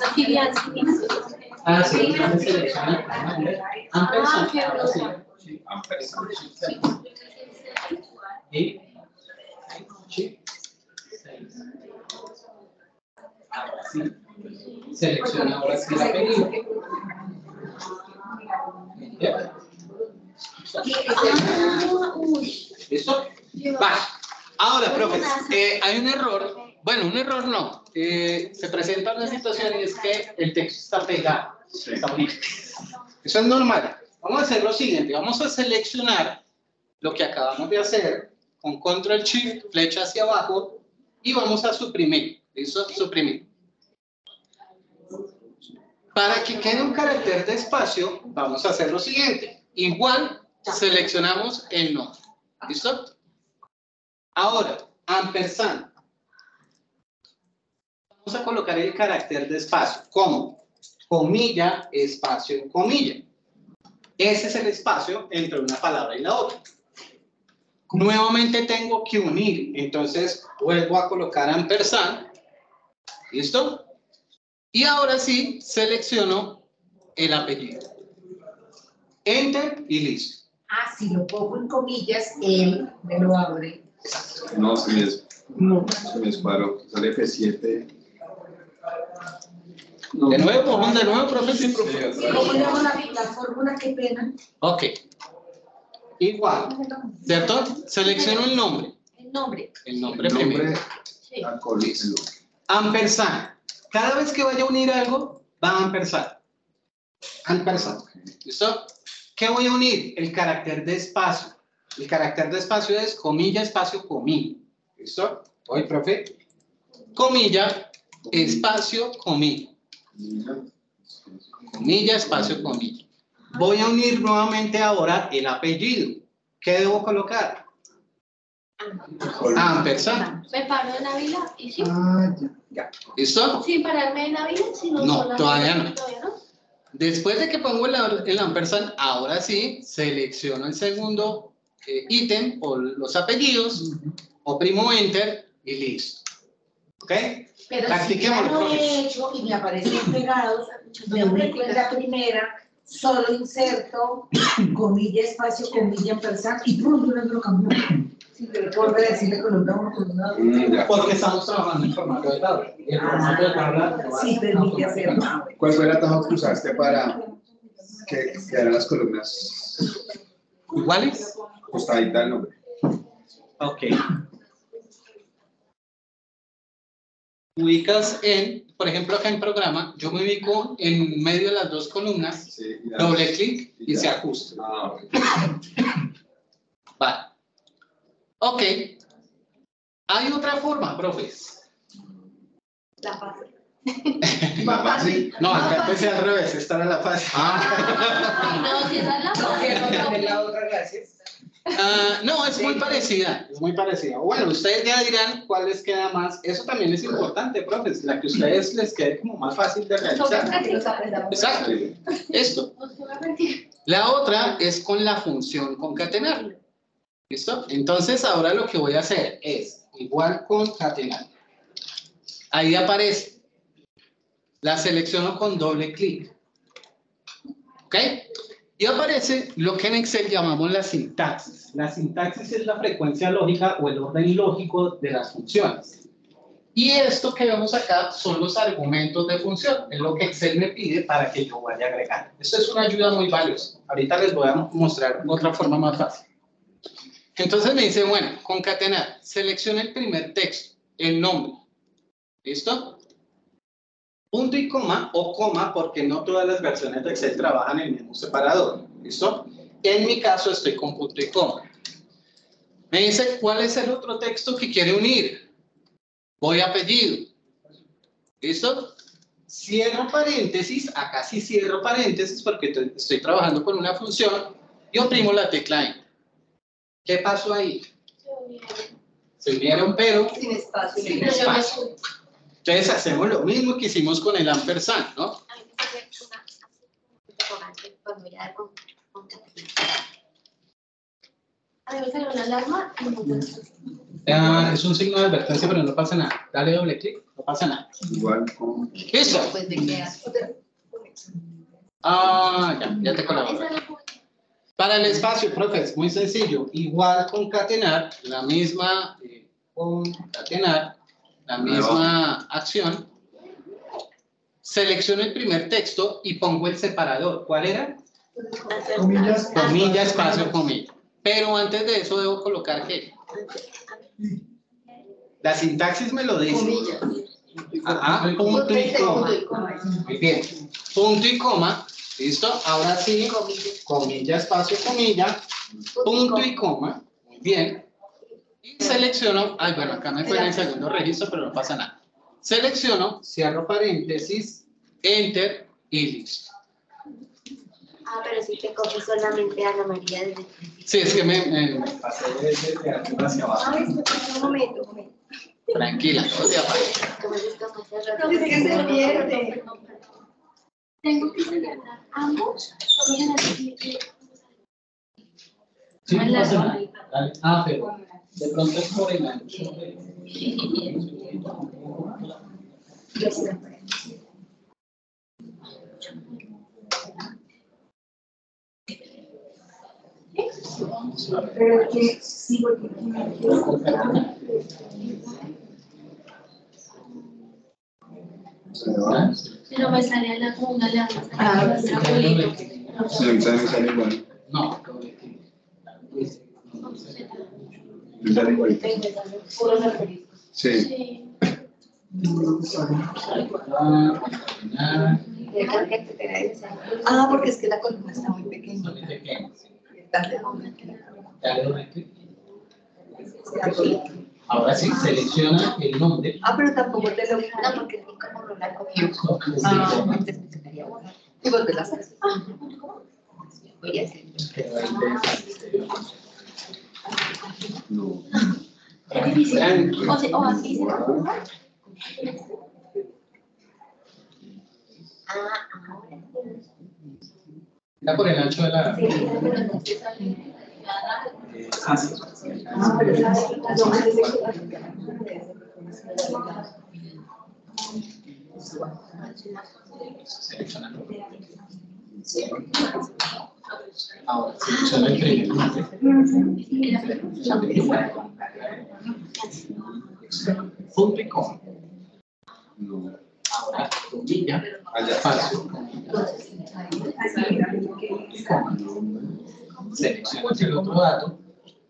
Ah, sí, entonces selecciona ampersand. Ahora sí. Ampersand. Y sí. Ahora sí. Selecciona ahora sí el apellido. Ya. ¿Listo? Va. Ahora, profes, eh, hay un error. Bueno, un error no. Eh, se presenta una situación y es que el texto está pegado. Está unido. Eso es normal. Vamos a hacer lo siguiente. Vamos a seleccionar lo que acabamos de hacer con control shift, flecha hacia abajo y vamos a suprimir. ¿Listo? Suprimir. Para que quede un carácter de espacio, vamos a hacer lo siguiente. Igual seleccionamos el nombre. ¿Listo? Ahora, ampersand. a colocar el carácter de espacio. ¿Cómo? Comilla, espacio, comilla. Ese es el espacio entre una palabra y la otra. Nuevamente tengo que unir, entonces vuelvo a colocar ampersand. ¿Listo? Y ahora sí, selecciono el apellido. Enter y listo. Ah, si lo pongo en comillas, él me lo abre. No, se me, des... no. se me descuadró. Sale F siete. No. De nuevo, de nuevo, profesor. ¿Cómo le hago la, la fórmula? Qué pena. Ok. Igual, ¿cierto? Selecciono el nombre. El nombre. El nombre El nombre, primero. Sí. la columna. Ampersand. Cada vez que vaya a unir algo, va a ampersand. Ampersand. ¿Listo? ¿Qué voy a unir? El carácter de espacio. El carácter de espacio es comilla, espacio, comilla. ¿Listo? Hoy, profe. Comilla, espacio, comilla. Comilla, espacio, comilla. Voy a unir nuevamente ahora el apellido. ¿Qué debo colocar? Ampersand. Me paro en Ávila y sí. Ah, ya. Ya. ¿Listo? Sin pararme en Ávila, sino No, solamente- todavía no. Todavía no. Después de que pongo el, el ampersand, ahora sí, selecciono el segundo eh, ítem o los apellidos, oprimo enter y listo. ¿Ok? Pero si ya Practiquémoslo, lo profe. he hecho y me aparecen pegados, me ubico en la primera, solo inserto, comilla, espacio, comilla, ampersand, y pum, yo lo cambio. Sí, pero volver a decirle columna uno, columna dos. Mm, ya. Porque estamos trabajando en formato de tabla. Y el formato de tabla Sí, permite hacerlo. ¿Cuál fue el atajo que usaste para que quedaran las columnas ¿Iguales? acostaditas al nombre? Ok. Ubicas en, por ejemplo, acá en programa, yo me ubico en medio de las dos columnas, Sí, y ya. doble clic y Y ya. se ajusta. Ah, ok. Vale. Ok. Hay otra forma, profes. La fácil. ¿Más fácil? No, acá empecé al revés, esta era la fase. Ay, no, si esa es la No, quiero fácil. cambiar la otra, gracias. Ah, no, es muy parecida, es muy parecida. Bueno, ustedes ya dirán cuál les queda más. Eso también es importante, profes, la que a ustedes les quede como más fácil de realizar. Que los aprendamos. Exacto, Sí. esto. No se va a mentir. La otra es con la función concatenar. ¿Listo? Entonces ahora lo que voy a hacer es igual concatenar. Ahí aparece. La selecciono con doble clic. ¿Ok? Y aparece lo que en Excel llamamos la sintaxis. La sintaxis es la frecuencia lógica o el orden lógico de las funciones. Y esto que vemos acá son los argumentos de función. Es lo que Excel me pide para que yo vaya a agregar. Esto es una ayuda muy valiosa. Ahorita les voy a mostrar otra forma más fácil. Entonces me dice, bueno, concatenar. Selecciona el primer texto, el nombre. ¿Listo? Punto y coma o coma, porque no todas las versiones de Excel trabajan el mismo separador. ¿Listo? En mi caso estoy con punto y coma. Me dice, ¿cuál es el otro texto que quiere unir? Voy a apellido. ¿Listo? Cierro paréntesis. Acá sí cierro paréntesis porque estoy trabajando con una función y oprimo la tecla Enter. ¿Qué pasó ahí? Se unieron, pero Sin espacio. sin espacio. Entonces hacemos lo mismo que hicimos con el ampersand, ¿no? A mí me parece una interrogante cuando ya con A mí me salió una alarma y no puedo. Ah, es un signo de advertencia, pero no pasa nada. Dale doble clic, no pasa nada. Igual con... ¿Listo? Pues de que Ah, ya, ya te colaboro. Esa no puedo. Para el espacio, profe, es muy sencillo. Igual concatenar, la misma eh, concatenar, la misma acción. Selecciono el primer texto y pongo el separador. ¿Cuál era? Comillas. Comilla, espacio, comilla. Pero antes de eso debo colocar ¿qué? La sintaxis me lo dice. comillas. Ajá, punto y coma. Muy bien. Punto y coma. ¿Listo? Ahora sí, comilla, espacio, comilla. Punto y coma. Muy bien. Y selecciono, ay, bueno, acá me fue en el segundo registro, pero no pasa nada. Selecciono, cierro paréntesis, enter y listo. Ah, pero sí te coge solamente a Ana María desde el principio. Sí, es que me, me pasé desde arriba hacia abajo. Ah, un momento, un momento. Tranquila, no se apague. Es que se pierde. Tengo que seleccionar ambos. Sí, no pasa nada. Dale. Ah, pero de pronto es por el ancho. Vamos a ver. Pero es que sí, porque aquí me ¿Ah? Pero me sale a la segunda, le vamos a Ah, dar sí, nuestra claro, bolita. Sí, a mí también me sale igual. No, doble clic. Me sale igual. puros asteriscos. Sí. Sí. Ah, porque es que la columna está muy pequeña. Dale, Dale doble clic. Ahora sí, selecciona el nombre. Ah, pero tampoco te lo. No, porque ni como no la cogió. Ah, antes me tocaría borrar. Y vos te las haces. Voy a hacer. No. Es difícil. O sea, o así se la borra. Ah, ahora. Está por el ancho de la. Sí, pero entonces sale. Ah, sí. Ah, pero sabes, no, antes de que- Selecciona. Ahora selecciona el primer nombre. Punto y coma. No. Ahora comilla, Allá. espacio, y coma. Seleccionas el otro dato.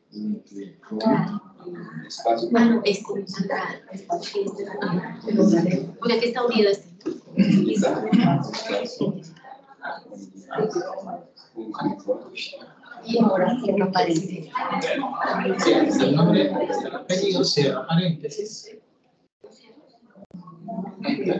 Espacio. Ah, no, es con acá. Porque aquí está unido este. Y ahora sí no aparece. Sí, está el nombre, está el apellido, cierra paréntesis. Enter.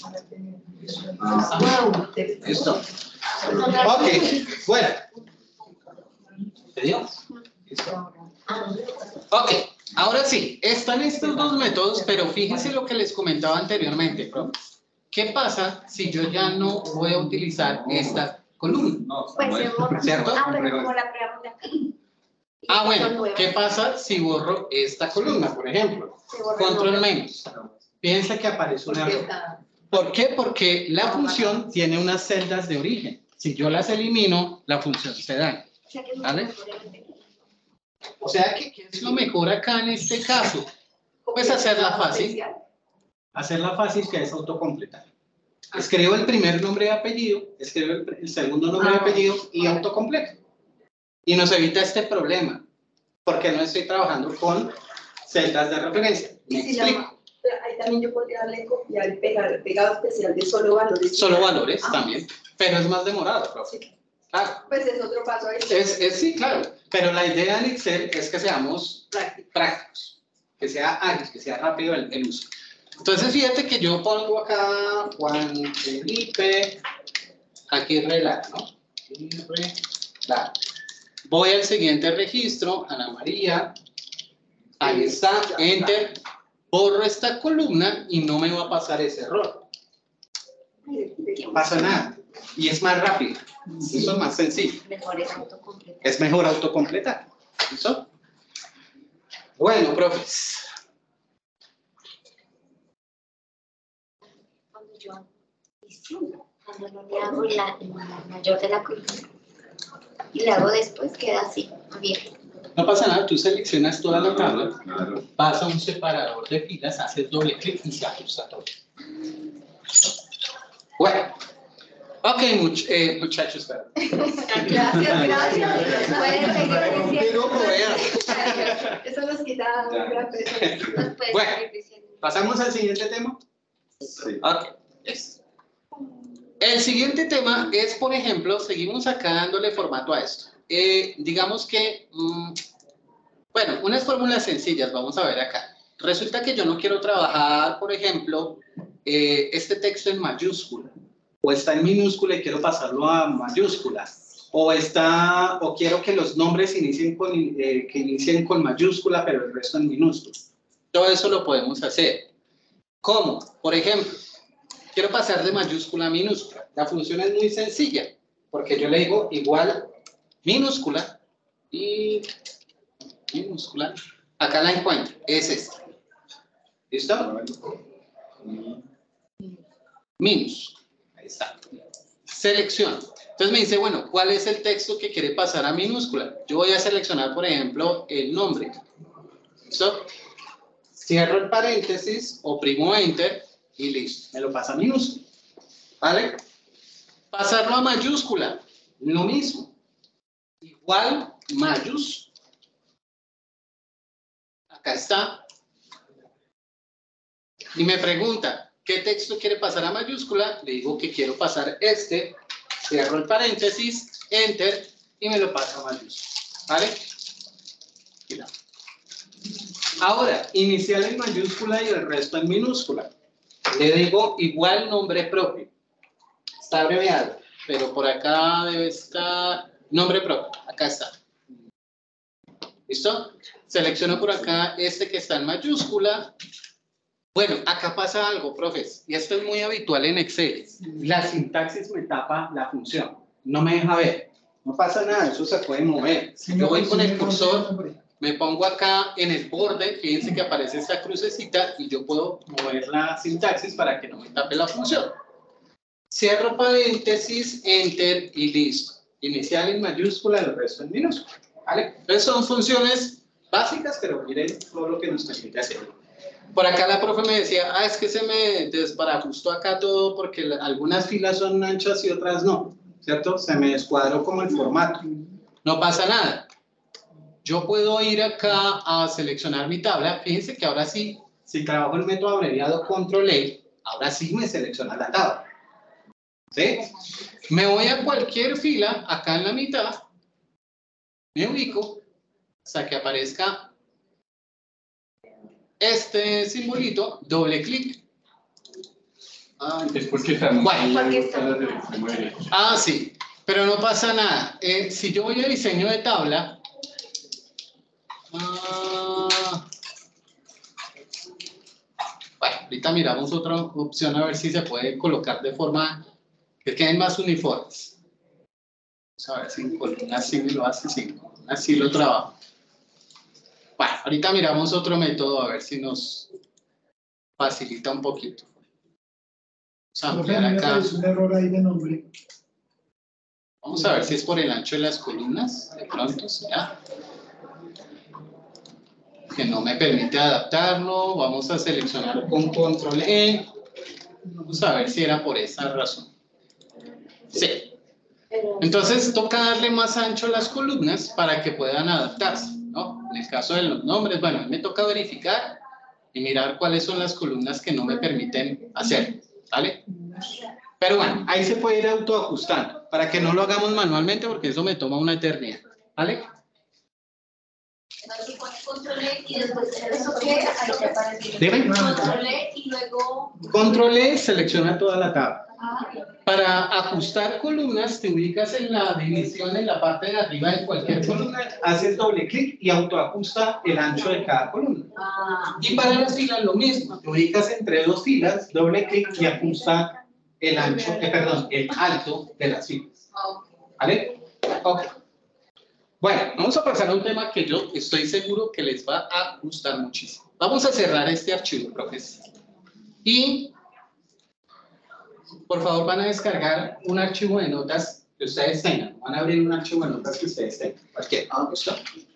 Wow. Listo. Ok, bueno. ¿Te dio? Listo. Ok, ahora sí, están estos dos métodos, pero fíjense lo que les comentaba anteriormente, profe. ¿Qué pasa si yo ya no voy a utilizar esta columna? Pues se borra. ¿Cierto? Ah, pero como la creamos de acá. Ah, bueno, ¿qué pasa si borro esta columna, por ejemplo? Se borra el Control nombre. menos. Piensa que aparece una Porque error. está. ¿Por qué? Porque la función tiene unas celdas de origen. Si yo las elimino, la función se daña. O sea que es ¿Vale? mejor el- O sea, que ¿qué es lo mejor acá en este caso? Pues hacerla fácil. Hacerla fácil, que es autocompletar. Escribo el primer nombre y apellido, escribo el, el segundo nombre y Ah. apellido y autocompleto. Y nos evita este problema, porque no estoy trabajando con celdas de referencia. ¿Me Y si explico? la- Ahí también yo podría darle copiar y pegar, pegado especial de solo valores. Solo valores Ah. también, pero es más demorado, profe. Claro. Pues es otro paso ahí. Es, es, sí, claro, pero la idea en Excel es que seamos Práctico. prácticos, que sea ágil, que sea rápido el, el uso. Entonces, fíjate que yo pongo acá Juan Felipe, aquí rela, ¿no? Rela. Voy al siguiente registro, Ana María, ahí está, Enter, borro esta columna y no me va a pasar ese error. No pasa nada, y es más rápido, eso es más sencillo. Mejor es autocompletar. Es mejor autocompletar. ¿Listo? Bueno, profes. Cuando yo cuando no le hago la, la mayor de la columna y la hago después, queda así, abierto. No pasa nada, tú seleccionas toda la tabla, Claro. vas a un separador de filas, haces doble clic y se ajusta todo. Bueno. Ok, much eh, muchachos. Claro. Gracias, gracias. Pueden seguir diciendo. Digo, vea. Eso nos quita una presión. Nos pueden Bueno. seguir diciendo. ¿Pasamos al siguiente tema? Sí. Ok, yes. El siguiente tema es, por ejemplo, seguimos acá dándole formato a esto. Eh, digamos que, mmm, bueno, unas fórmulas sencillas, vamos a ver acá. Resulta que yo no quiero trabajar, por ejemplo, eh, este texto en mayúscula, o está en minúscula y quiero pasarlo a mayúscula, o está, o quiero que los nombres inicien con, eh, que inicien con mayúscula, pero el resto en minúscula. Todo eso lo podemos hacer. ¿Cómo? Por ejemplo, quiero pasar de mayúscula a minúscula. La función es muy sencilla, porque yo le digo igual minúscula y minúscula. Acá la encuentro, es esta. ¿Listo? Minus. Ahí está. Selecciono. Entonces me dice, bueno, ¿cuál es el texto que quiere pasar a minúscula? Yo voy a seleccionar, por ejemplo, el nombre. ¿Listo? Cierro el paréntesis, oprimo Enter y listo. Me lo pasa a minúscula. ¿Vale? Pasarlo a mayúscula. Lo mismo. Igual mayús. Acá está. Y me pregunta, ¿qué texto quiere pasar a mayúscula? Le digo que quiero pasar este. Cierro el paréntesis, Enter, y me lo paso a mayúscula. ¿Vale? Ahora, inicial en mayúscula y el resto en minúscula. Le digo igual nombre propio. Está abreviado, pero por acá debe estar nombre propio. Acá está. ¿Listo? Selecciono por acá este que está en mayúscula. Bueno, acá pasa algo, profes, y esto es muy habitual en Excel. La sintaxis me tapa la función, no me deja ver. No pasa nada, eso se puede mover. Yo voy con el cursor, me pongo acá en el borde, fíjense que aparece esta crucecita y yo puedo mover la sintaxis para que no me tape la función. Cierro paréntesis, Enter y listo. Inicial en mayúscula, el resto en minúscula. ¿Vale? Entonces son funciones básicas, pero miren todo lo que nos permite hacer. Por acá la profe me decía, ah, es que se me desbarajustó acá todo porque la, algunas filas son anchas y otras no, ¿cierto? Se me descuadró como el formato. No pasa nada. Yo puedo ir acá a seleccionar mi tabla. Fíjense que ahora sí, si trabajo el método abreviado control A, ahora sí me selecciona la tabla. ¿Sí? Me voy a cualquier fila, acá en la mitad, me ubico hasta que aparezca este simbolito, doble clic. Ah, es porque estamos bueno, ahí está del extremo derecho. Ah, sí, pero no pasa nada. Eh, si yo voy a diseño de tabla, ah, bueno, ahorita miramos otra opción a ver si se puede colocar de forma que queden más uniformes. Vamos a ver si en columnas sí me lo hace, sí, en columnas sí lo trabajo. Bueno, ahorita miramos otro método a ver si nos facilita un poquito. Vamos a ampliar acá. Un error ahí de nombre. Vamos a ver si es por el ancho de las columnas. De pronto será. Que no me permite adaptarlo. Vamos a seleccionar con control E. Vamos a ver si era por esa razón. Sí. Entonces toca darle más ancho a las columnas para que puedan adaptarse, ¿no? En el caso de los nombres, bueno, me toca verificar y mirar cuáles son las columnas que no me permiten hacer, ¿vale? Pero bueno, ahí se puede ir autoajustando para que no lo hagamos manualmente porque eso me toma una eternidad, ¿vale? Entonces pone control E y después eso que ahí te aparece. Dime. Control E y luego. Control E selecciona toda la tabla. Ah, Para ajustar columnas, te ubicas en la división en la parte de arriba de cualquier columna, haces doble clic y autoajusta el ancho de cada columna. ah. Y para las filas lo mismo, te ubicas entre dos filas, doble clic y ajusta el ancho, eh, perdón, el alto de las filas. ¿Vale? Ok. Bueno, vamos a pasar a un tema que yo estoy seguro que les va a gustar muchísimo. Vamos a cerrar este archivo, profesor. Y por favor van a descargar un archivo de notas que ustedes tengan. Van a abrir un archivo de notas que ustedes tengan. Cualquier. ¿Listo?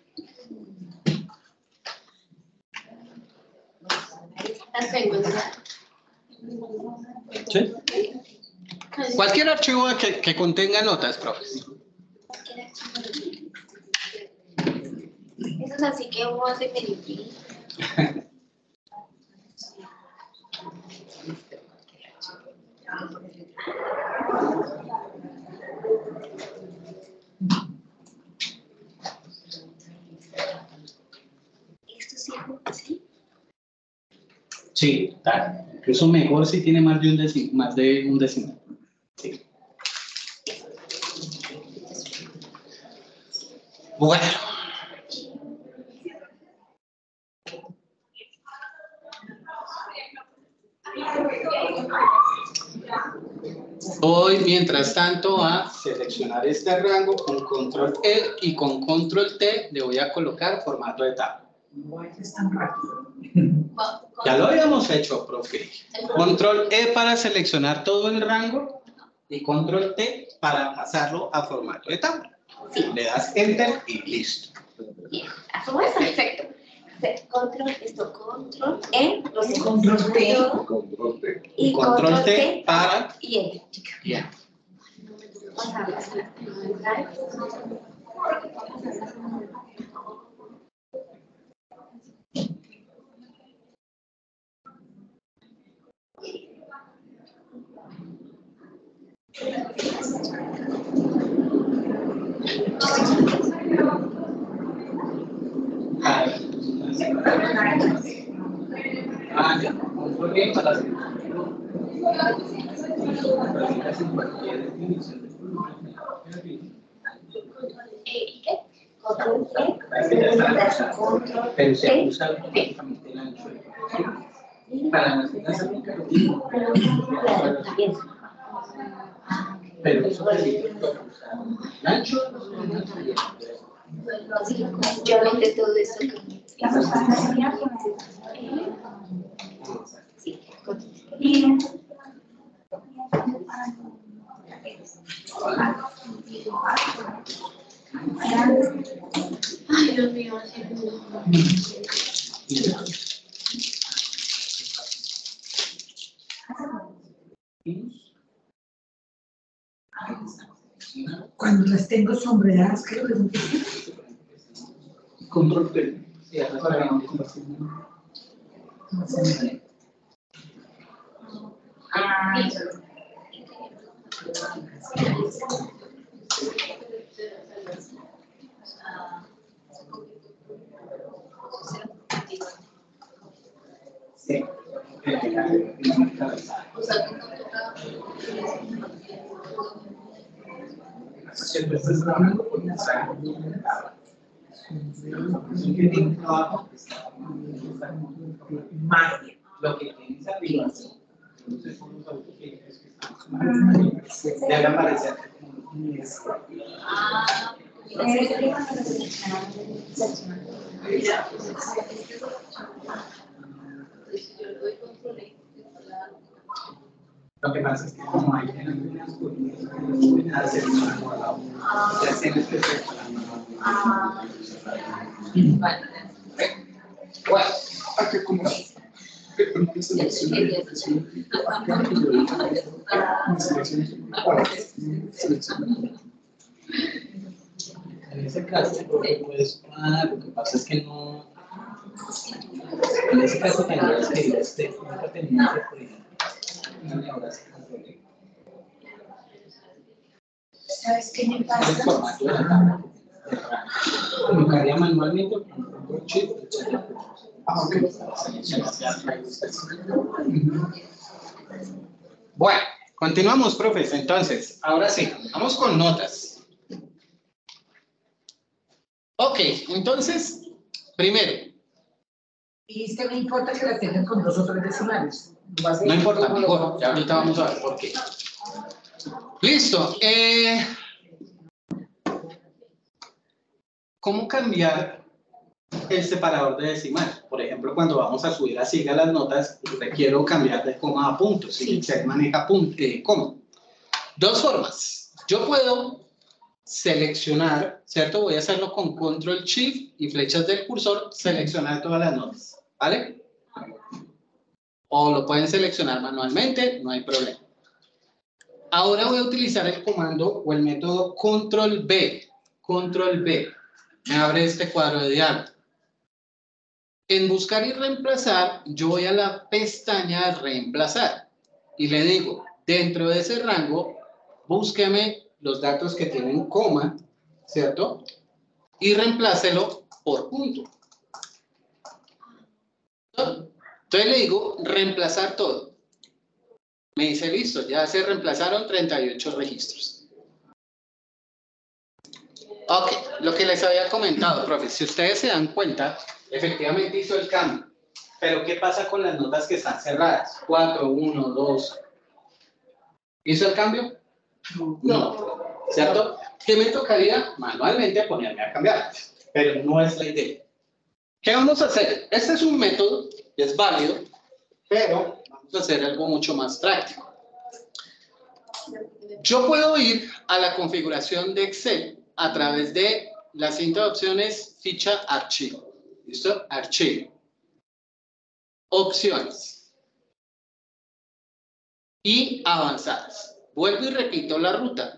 Las tengo, ¿verdad? ¿Sí? Cualquier archivo que, que contenga notas, profes. Eso es así que uno hace película. ¿Esto sí es así? Sí, claro. Incluso mejor si tiene más de un decimal. Más de un decimal. Sí. Bueno. mientras tanto a seleccionar este rango con control E y con control T le voy a colocar formato de tabla. No es tan rápido. Ya lo habíamos hecho, profe. Control E para seleccionar todo el rango y control T para pasarlo a formato de tabla. Le das enter y listo. Bien, ¿cómo es? Perfecto. Control, esto, control E, los Control T. Control T. y Control T para. y L. Bien. Ah, ya. Control E para ¿Y qué? Control E, control Pero se T. usa automáticamente el ancho. Para las tiendas aplicativas. Claro, también. Pero eso permite usar el ancho. Yo aventé todo eso. La persona sería Sí, y ay, Dios mío, Cuando las tengo sombreadas, creo que es un Control T. Sí, acá para no Ah, Sí. Siempre estás trabajando con mensaje. Que tiene un trabajo que está más lo que tienes arriba. Entonces son los autofiles que están. Debe aparecer como ah, lo que pasa es que como hay en algunas cosas, hacer una guardado. Ya se les presenta la mano. Bueno, ¿A qué como? ¿Qué permite seleccionar la expresión? en ese caso, pues, ah, lo que pasa es que no. En ese caso tendrías que ir a este, nunca tenías que, por ejemplo, maniobrar ese control. ¿Sabes qué me El pasa? formato de la tabla. Colocaría manualmente con control shift. Ah, ok. Bueno, continuamos, profes. Entonces, ahora sí, vamos con notas. Ok, entonces, primero. Y es que no importa que la tengan con dos o tres decimales. No importa, mejor. Ya ahorita vamos a ver por qué. Listo. Eh, ¿Cómo cambiar el separador de decimal? Por ejemplo, cuando vamos a subir a siga las notas, requiero cambiar de coma a punto. Si se maneja punto, eh, coma. Dos formas. Yo puedo seleccionar, ¿cierto? Voy a hacerlo con control shift y flechas del cursor, seleccionar todas las notas, ¿vale? O lo pueden seleccionar manualmente, no hay problema. Ahora voy a utilizar el comando o el método control B. Control B. Me abre este cuadro de diálogo. En buscar y reemplazar, yo voy a la pestaña reemplazar y le digo, dentro de ese rango, búsqueme los datos que tienen coma, ¿cierto? Y reemplácelo por punto. Entonces le digo, reemplazar todo. Me dice, listo, ya se reemplazaron treinta y ocho registros. Ok, lo que les había comentado, profe, si ustedes se dan cuenta, efectivamente hizo el cambio. Pero ¿qué pasa con las notas que están cerradas? cuatro, uno, dos. ¿Hizo el cambio? No, ¿cierto? ¿Qué me tocaría? Manualmente ponerme a cambiar, pero no es la idea. ¿Qué vamos a hacer? Este es un método, es válido, pero vamos a hacer algo mucho más práctico. Yo puedo ir a la configuración de Excel a través de la cinta de opciones, ficha, archivo. ¿Listo? Archivo. Opciones. Y avanzadas. Vuelvo y repito la ruta.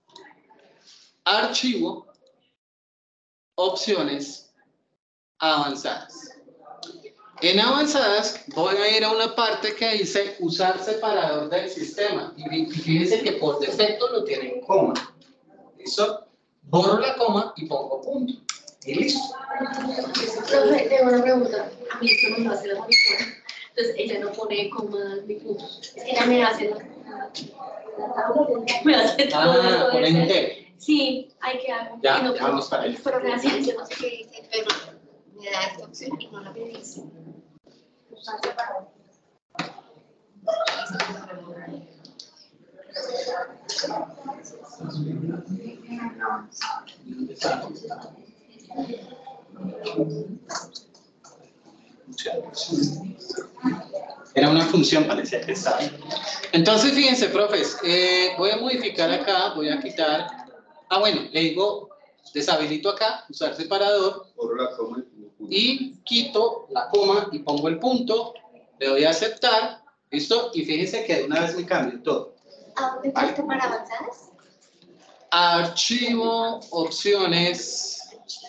Archivo. Opciones. Avanzadas. En avanzadas voy a ir a una parte que dice usar separador del sistema. Y fíjense que por defecto lo tiene en coma. ¿Listo? Borro la coma y pongo punto. Y listo. Profe, tengo una pregunta. A mí esto no me hace la monitora. Entonces ella no pone comas ni puntos. Es que ella me hace la, la tabla. Me hace todo Ah, eso. pone entero. Sí, hay que hacer. Ya, no, ya vamos para allá. Pero gracias, yo no sé qué dice, pero me da esta opción y no la me dice. Usar separado. Era una función, parecía que estaba. Entonces, fíjense, profes, eh, voy a modificar acá, voy a quitar. Ah, bueno, le digo, deshabilito acá, usar separador. Borro la coma y pongo punto. Y quito la coma y pongo el punto. Le doy a aceptar. ¿Listo? Y fíjense que de una vez me cambio todo. ¿A dónde falta para avanzadas? Archivo, opciones,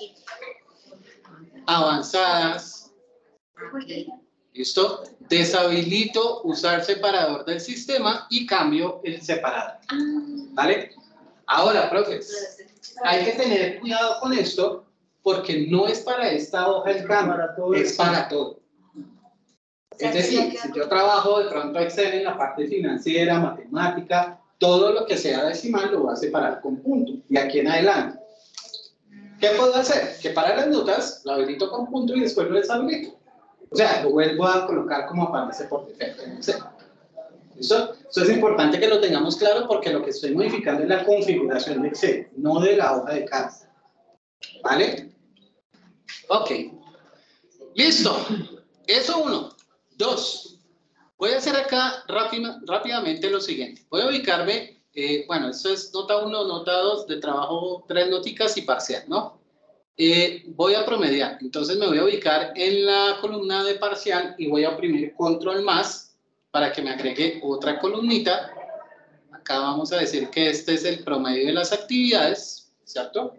avanzadas. ¿Listo? Deshabilito usar separador del sistema y cambio el separador. ¿Vale? Ahora, profes, hay que tener cuidado con esto porque no es para esta hoja el cambio, es para todo. Es decir, si yo trabajo de pronto Excel en la parte financiera, matemática, todo lo que sea decimal lo voy a separar con punto. Y aquí en adelante. ¿Qué puedo hacer? Que para las notas lo habilito con punto y después lo deshabilito. O sea, lo vuelvo a colocar como aparece por defecto en Excel. ¿Listo? Eso es importante que lo tengamos claro porque lo que estoy modificando es la configuración de Excel, no de la hoja de carta. ¿Vale? Ok. Listo. Eso uno. Dos. Voy a hacer acá rápida, rápidamente lo siguiente. Voy a ubicarme, eh, bueno, esto es nota uno, nota dos, de trabajo tres noticas y parcial, ¿no? Eh, voy a promediar, entonces me voy a ubicar en la columna de parcial y voy a oprimir control más para que me agregue otra columnita. Acá vamos a decir que este es el promedio de las actividades, ¿cierto?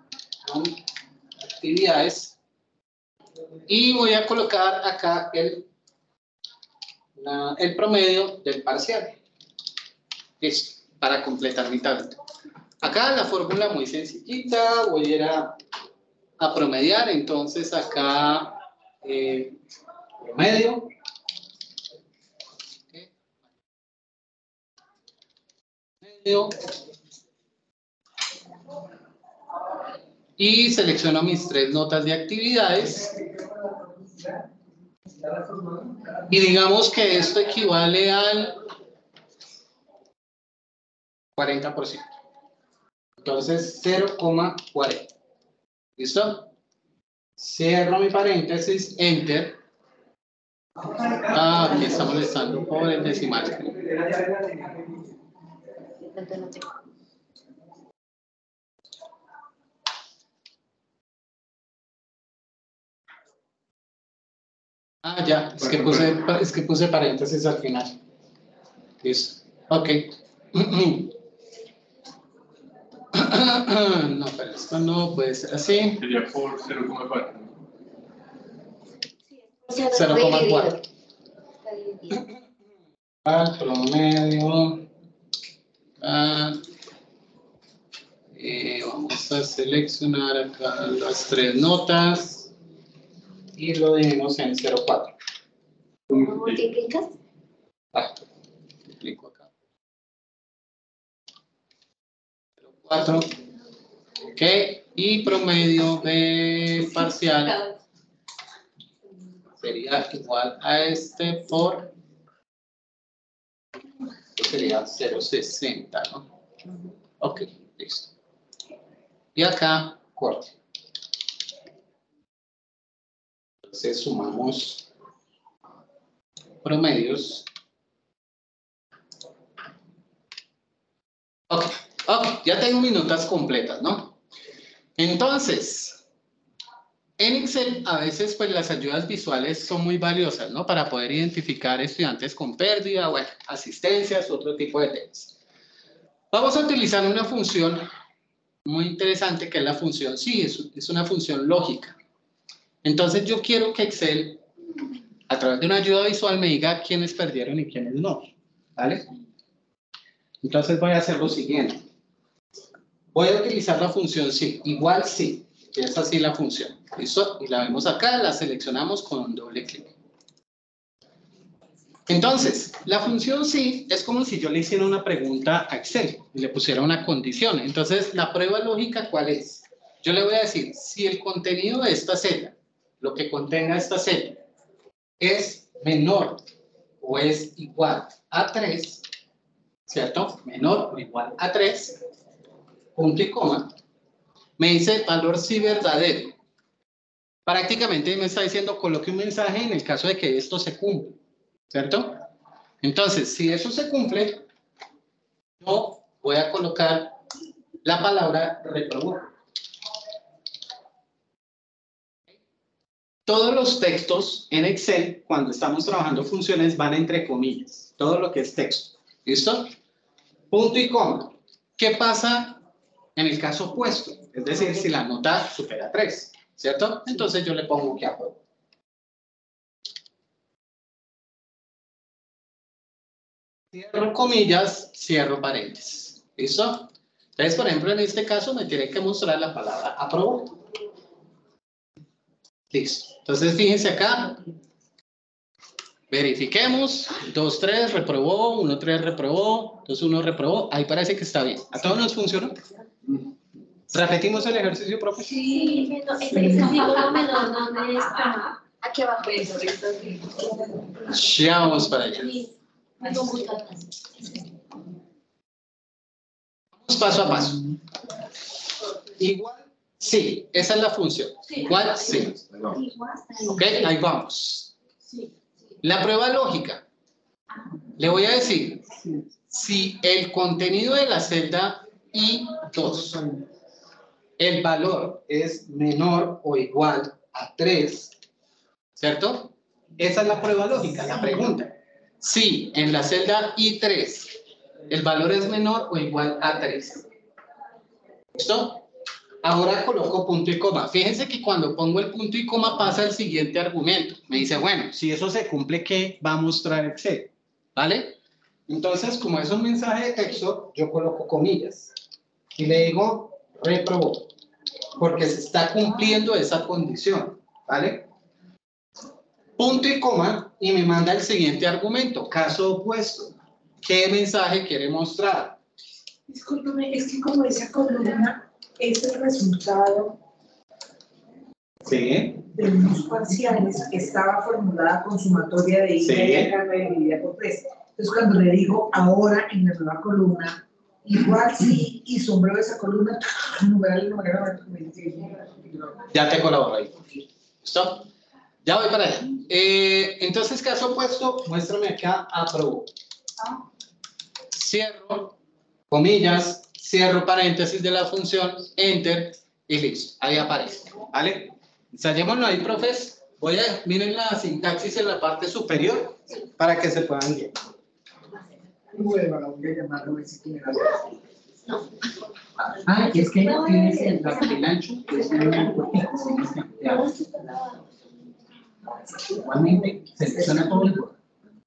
Actividades. Y voy a colocar acá el La, el promedio del parcial. Listo, para completar mi tabla. Acá la fórmula muy sencillita, voy a ir a, a promediar, entonces acá eh, promedio. Okay. Promedio. Y selecciono mis tres notas de actividades. Y digamos que esto equivale al cuarenta por ciento. Entonces, cero coma cuarenta. ¿Listo? Cierro mi paréntesis, enter. Ah, aquí está molestando por el decimal. Ah, ya, es que puse, es que puse paréntesis al final. Listo. Ok. No, pero esto no puede ser así. Sería por cero coma cuatro. cero coma cuatro. Al promedio. Ah, eh, vamos a seleccionar acá las tres notas. Y lo dividimos en cero coma cuatro. ¿Cómo multiplicas? Ah, multiplico acá. cero coma cuatro. Ok. Y promedio de parcial sería igual a este por. Sería cero coma sesenta, ¿no? Ok, listo. Y acá, corte. Entonces sumamos promedios. Ok, ok, ya tengo mis notas completas, ¿no? Entonces, en Excel a veces pues las ayudas visuales son muy valiosas, ¿no? Para poder identificar estudiantes con pérdida, bueno, asistencias, otro tipo de temas. Vamos a utilizar una función muy interesante que es la función sí, es, es una función lógica. Entonces yo quiero que Excel, a través de una ayuda visual, me diga quiénes perdieron y quiénes no, ¿vale? Entonces voy a hacer lo siguiente. Voy a utilizar la función sí, igual sí, que es así la función. ¿Listo? Y la vemos acá, la seleccionamos con un doble clic. Entonces, la función sí es como si yo le hiciera una pregunta a Excel y le pusiera una condición. Entonces, la prueba lógica, ¿cuál es? Yo le voy a decir, si el contenido de esta celda, lo que contenga esta celda, es menor o es igual a tres, ¿cierto? Menor o igual a tres, punto y coma, me dice valor sí verdadero. Prácticamente me está diciendo coloque un mensaje en el caso de que esto se cumpla, ¿cierto? Entonces, si eso se cumple, yo voy a colocar la palabra reprobó. Todos los textos en Excel, cuando estamos trabajando funciones, van entre comillas. Todo lo que es texto. ¿Listo? Punto y coma. ¿Qué pasa en el caso opuesto? Es decir, si la nota supera tres, ¿cierto? Entonces yo le pongo que apruebo. Cierro comillas, cierro paréntesis. ¿Listo? Entonces, por ejemplo, en este caso me tiene que mostrar la palabra aprobó. Listo. Entonces, fíjense acá. Verifiquemos. dos, tres, reprobó. uno, tres, reprobó. dos, uno, reprobó. Ahí parece que está bien. ¿A todos nos funcionó? ¿Repetimos el ejercicio, profe? Sí, menos, ese símbolo menor, ¿dónde está? Aquí abajo. Ya vamos para allá. Vamos paso a paso. Igual, sí, esa es la función. Igual, sí. Ok, ahí vamos. La prueba lógica. Le voy a decir, si el contenido de la celda I dos, el valor es menor o igual a tres, ¿cierto? Esa es la prueba lógica, la pregunta. Si en la celda I tres el valor es menor o igual a tres. ¿Listo? Ahora coloco punto y coma. Fíjense que cuando pongo el punto y coma pasa el siguiente argumento. Me dice, bueno, si eso se cumple, ¿qué va a mostrar Excel? ¿Vale? Entonces, como es un mensaje de texto, yo coloco comillas. Y le digo, reprobó. Porque se está cumpliendo esa condición. ¿Vale? Punto y coma, y me manda el siguiente argumento. Caso opuesto. ¿Qué mensaje quiere mostrar? Discúlpame, es que como esa columna es el resultado Sí. de unos parciales que estaba formulada con sumatoria de I Sí. y acá dividida por tres. Entonces cuando le digo ahora en la nueva columna, igual sí, y sombrero de esa columna, numeral, numeral, numeral. Ya te colaboro ahí. ¿Listo? Ya voy para allá. Eh, entonces, caso opuesto, muéstrame acá, aprobó. Cierro, comillas, cierro paréntesis de la función, enter, y listo. Ahí aparece. ¿Vale? Ensayémoslo ahí, profes. Voy a, miren la sintaxis en la parte superior para que se puedan guiar. Bueno, voy a llamarlo a ver si tiene algo. No. Ah, y es que tienes el, el ancho, que es el cortico. Igualmente, selecciona todo el cuerpo.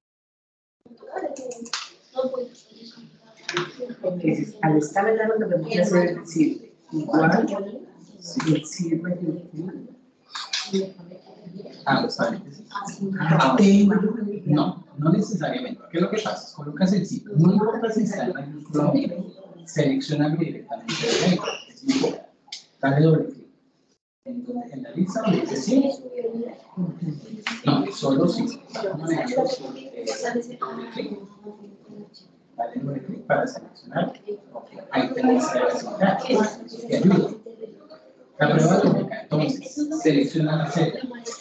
Entonces, al estar en la lo que voy a hacer es decir, igual, si sirve Ah, los paréntesis. Ah, No, no necesariamente. ¿Qué es lo que pasa? Colocas el sitio. No importa si está en mayúscula o no. Seleccionarlo directamente. Dale doble clic. En, donde, en la lista donde dice sí. No, solo sí. Estamos manejando doble clic. Dale doble clic para seleccionar. Ok, ahí tenés la resultado. Te ayuda. La prueba lógica, entonces, selecciona la celda.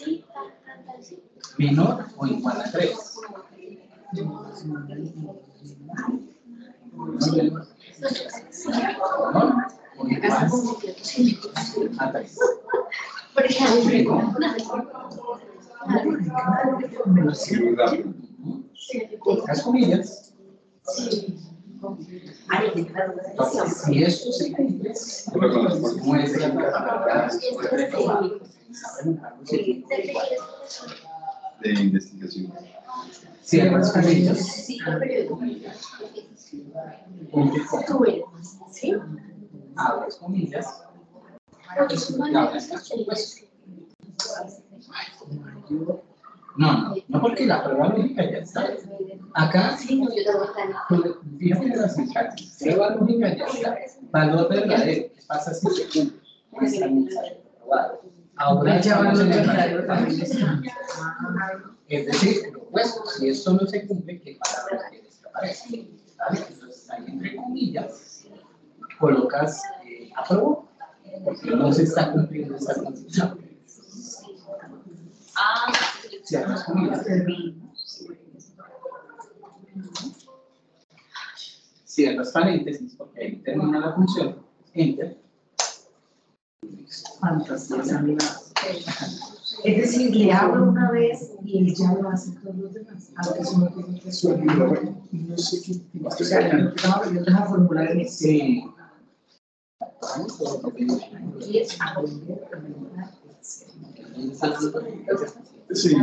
Menor o igual a tres. Menor o igual a tres. Por ejemplo, Muy rápido. Las comillas. Entonces, si esto se cumple, muestra la De investigación. cierra las comillas. Abre las comillas. No, no, no porque la prueba lógica ya está. Acá, fíjate en las mensajes. Prueba lógica ya está. Valor verdadero. ¿Qué pasa si se cumple? Muestra el mensaje aprobado. Ahora ya vamos a verdadero también está. Es decir, lo opuesto, si esto no se cumple, ¿qué palabra quieres que aparezca? ¿Vale? Entonces, ahí entre comillas, colocas eh, aprobó, porque no se está cumpliendo esta condición. Ah, Cierras comillas. Cierras paréntesis, porque ahí termina la función. Enter. Fantástico. Es decir, le hablo una vez y él ya lo hace todos los demás. Aunque eso no tiene que ser. No sé qué. O sea, no estamos viendo a formular en ese. Sí. Sí.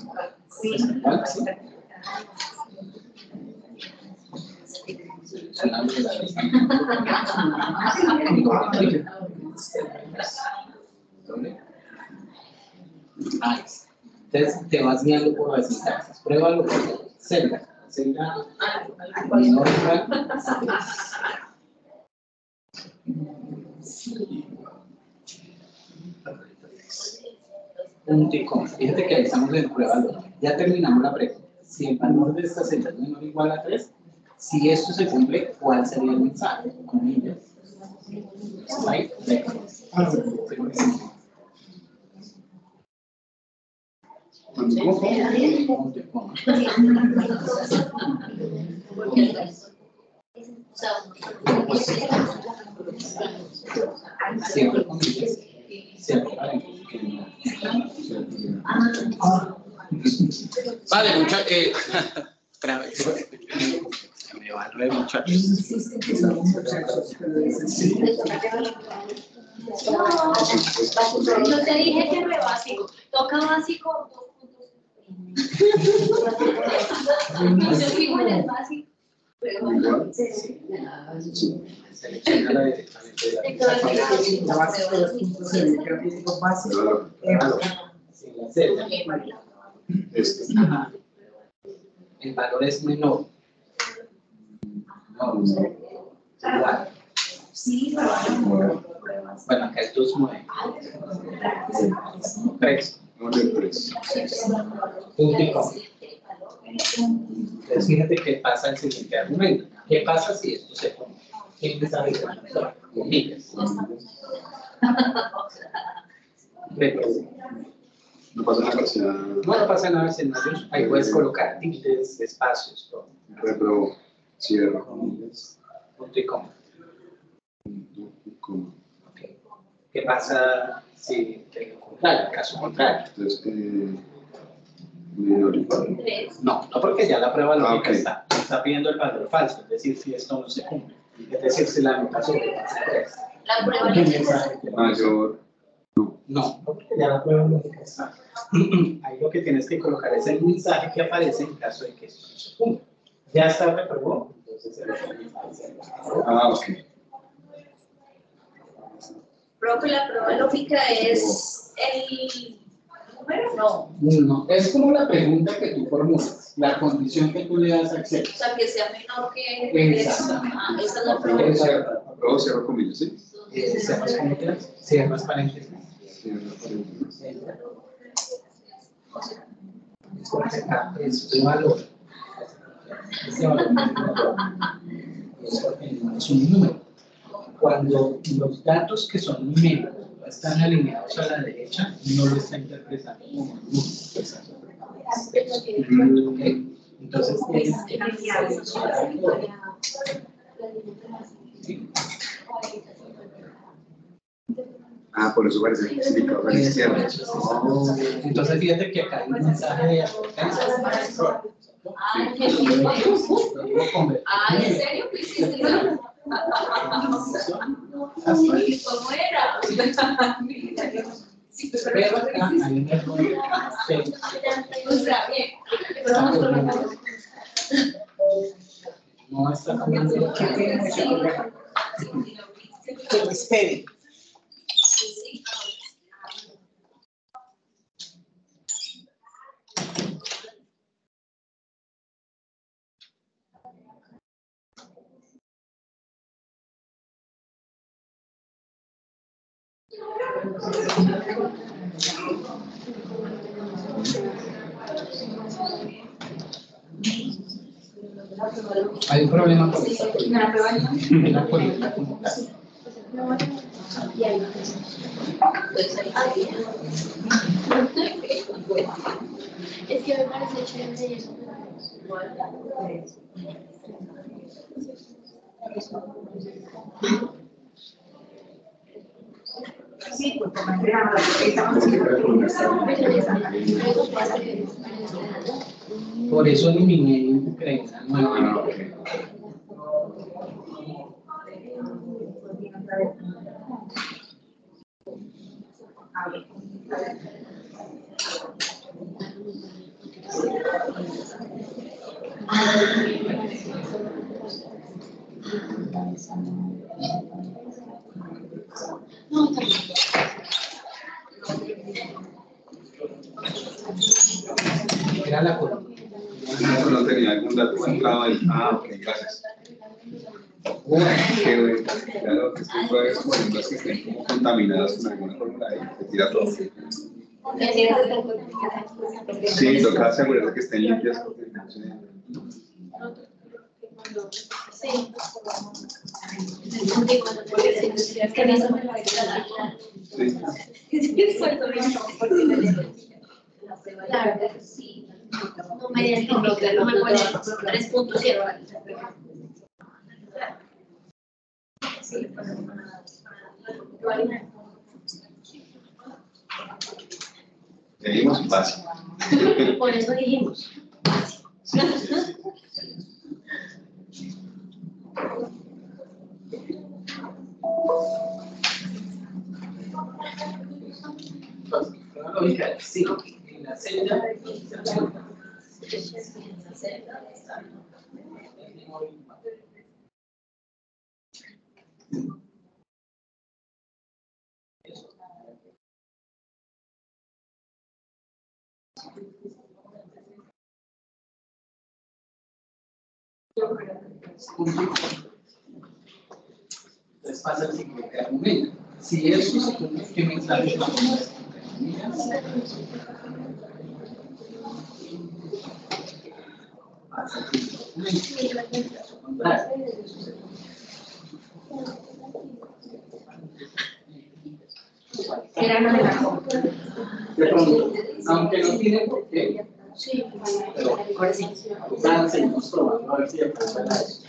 Entonces te vas guiando por las instancias. Pruébalo por celda. Celda menor igual. Punto y coma. Fíjate que ahí estamos en prueba lógica. Ya terminamos la pregunta. Si el valor de esta celda es menor o igual a tres, si esto se cumple, ¿cuál sería el mensaje? Comillas. Ahí. Punto y coma. Siempre comillas. Siempre paréntesis. Vale, muchachos. Eh, espera, me va a reír, muchachos. Insisten que somos muchachos, pero dicen sí. Yo te dije que re básico. Toca básico. Yo fui con el básico. Selecciona directamente. La base de los puntos de vista físico básico. Sin la celda. Este. Ajá. El valor es menor. No, no. Igual. sí, pero Bueno, acá es dos nueve. Tres. No de tres. Punto y coma. Entonces, fíjate qué pasa el siguiente argumento. ¿Qué pasa si esto se pone? ¿Quién me sabe qué pasa? Comillas. No pasa nada si nada. No, no pasa nada si no. Ahí puedes colocar tildes, espacios, todo. Repro, cierro comillas. Punto y coma. Punto y coma. Okay. ¿Qué pasa si te lo contrario, el caso contrario? Entonces, eh, menor igual. No, no porque ya la prueba lógica Ah, ok. está. Está pidiendo el valor falso, es decir, si esto no se cumple. Es decir, si la anotación es tres. La prueba ¿Qué lógica. mensaje te va a decir? Mayor. No, no porque ya la prueba lógica está. Ahí lo que tienes que colocar es el mensaje que aparece en caso de que esto no se cumpla. Ya está reprobó, entonces se lo Ah, ok. profe, la prueba lógica es el número, no. No, es como la pregunta que tú formulas, la condición que tú le das acceso. O sea, que sea menor que Exactamente. Ah, esa es la prueba. Apruebo, cierro comillas, ¿sí? Eh, Cierras comillas, cierras paréntesis. Cierro paréntesis. Entonces acá es tu valor. Este valor es un número. Cuando los datos que son numéricos están alineados a la derecha, no lo está interpretando como un número. ¿Okay? Entonces, es, ¿sí? Ah, por eso parece significado a la izquierda. Oh, entonces, fíjate que acá hay un mensaje de advertencia. Ay, ¿en serio? ¿Qué hiciste? Así, ¿cómo era? Pero acá hay un error. No está cambiando. ¿Qué tiene ese problema? Que lo espere. Hay un problema con esta columna como tal. Es que me parece chévere eso. Sí, porque estamos Por eso eliminé Ucrania. Ah, ok. No, también. Era la columna. No, no tenía algún dato centrado ahí. Ah, ok, gracias. Qué bueno. Claro, que esto puede ser cosas que estén como contaminadas con alguna fórmula ahí, se tira todo. Sí, toca asegurarse que estén limpias porque no se... Sí. Es que no se me va a quedar. Sí. Claro, sí. No me identifica, no me pone tres puntos cero. Sí. Seguimos básico. Por eso dijimos. Sí, sí, sí. La lógica es sí, en la celda. Entonces pasa el siguiente argumento. Si eso supone que mensaje Era no de la de pronto, aunque no tiene por qué, sí, pero ahora sí, ya seguimos probando a ver si de pronto era eso.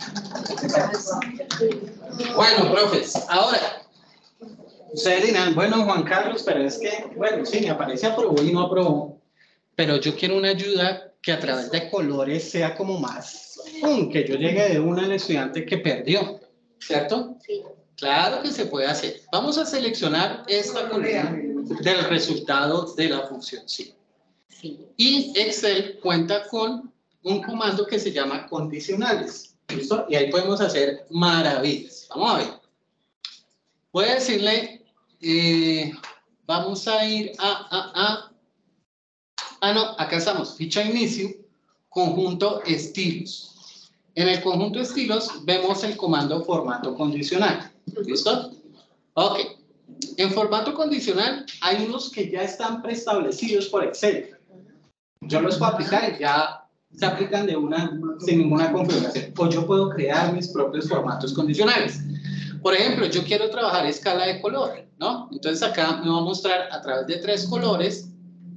Bueno, profes, ahora, ustedes dirán, bueno, Juan Carlos, pero es que, bueno, sí, me aparece aprobó y no aprobó, pero yo quiero una ayuda que a través de colores sea como más, um, que yo llegue de una al estudiante que perdió, ¿cierto? sí. Claro que se puede hacer. Vamos a seleccionar esta columna del resultado de la función sí. Sí. Y Excel cuenta con un comando que se llama condicionales. ¿Listo? Y ahí podemos hacer maravillas. Vamos a ver. Voy a decirle, eh, vamos a ir a, a, a, ah no, acá estamos, ficha inicio, conjunto estilos. En el conjunto estilos vemos el comando formato condicional. ¿Listo? Ok. En formato condicional hay unos que ya están preestablecidos por Excel. Yo los puedo aplicar y ya se aplican de una sin ninguna configuración. O yo puedo crear mis propios formatos condicionales. Por ejemplo, yo quiero trabajar escala de color, ¿no? Entonces acá me va a mostrar a través de tres colores.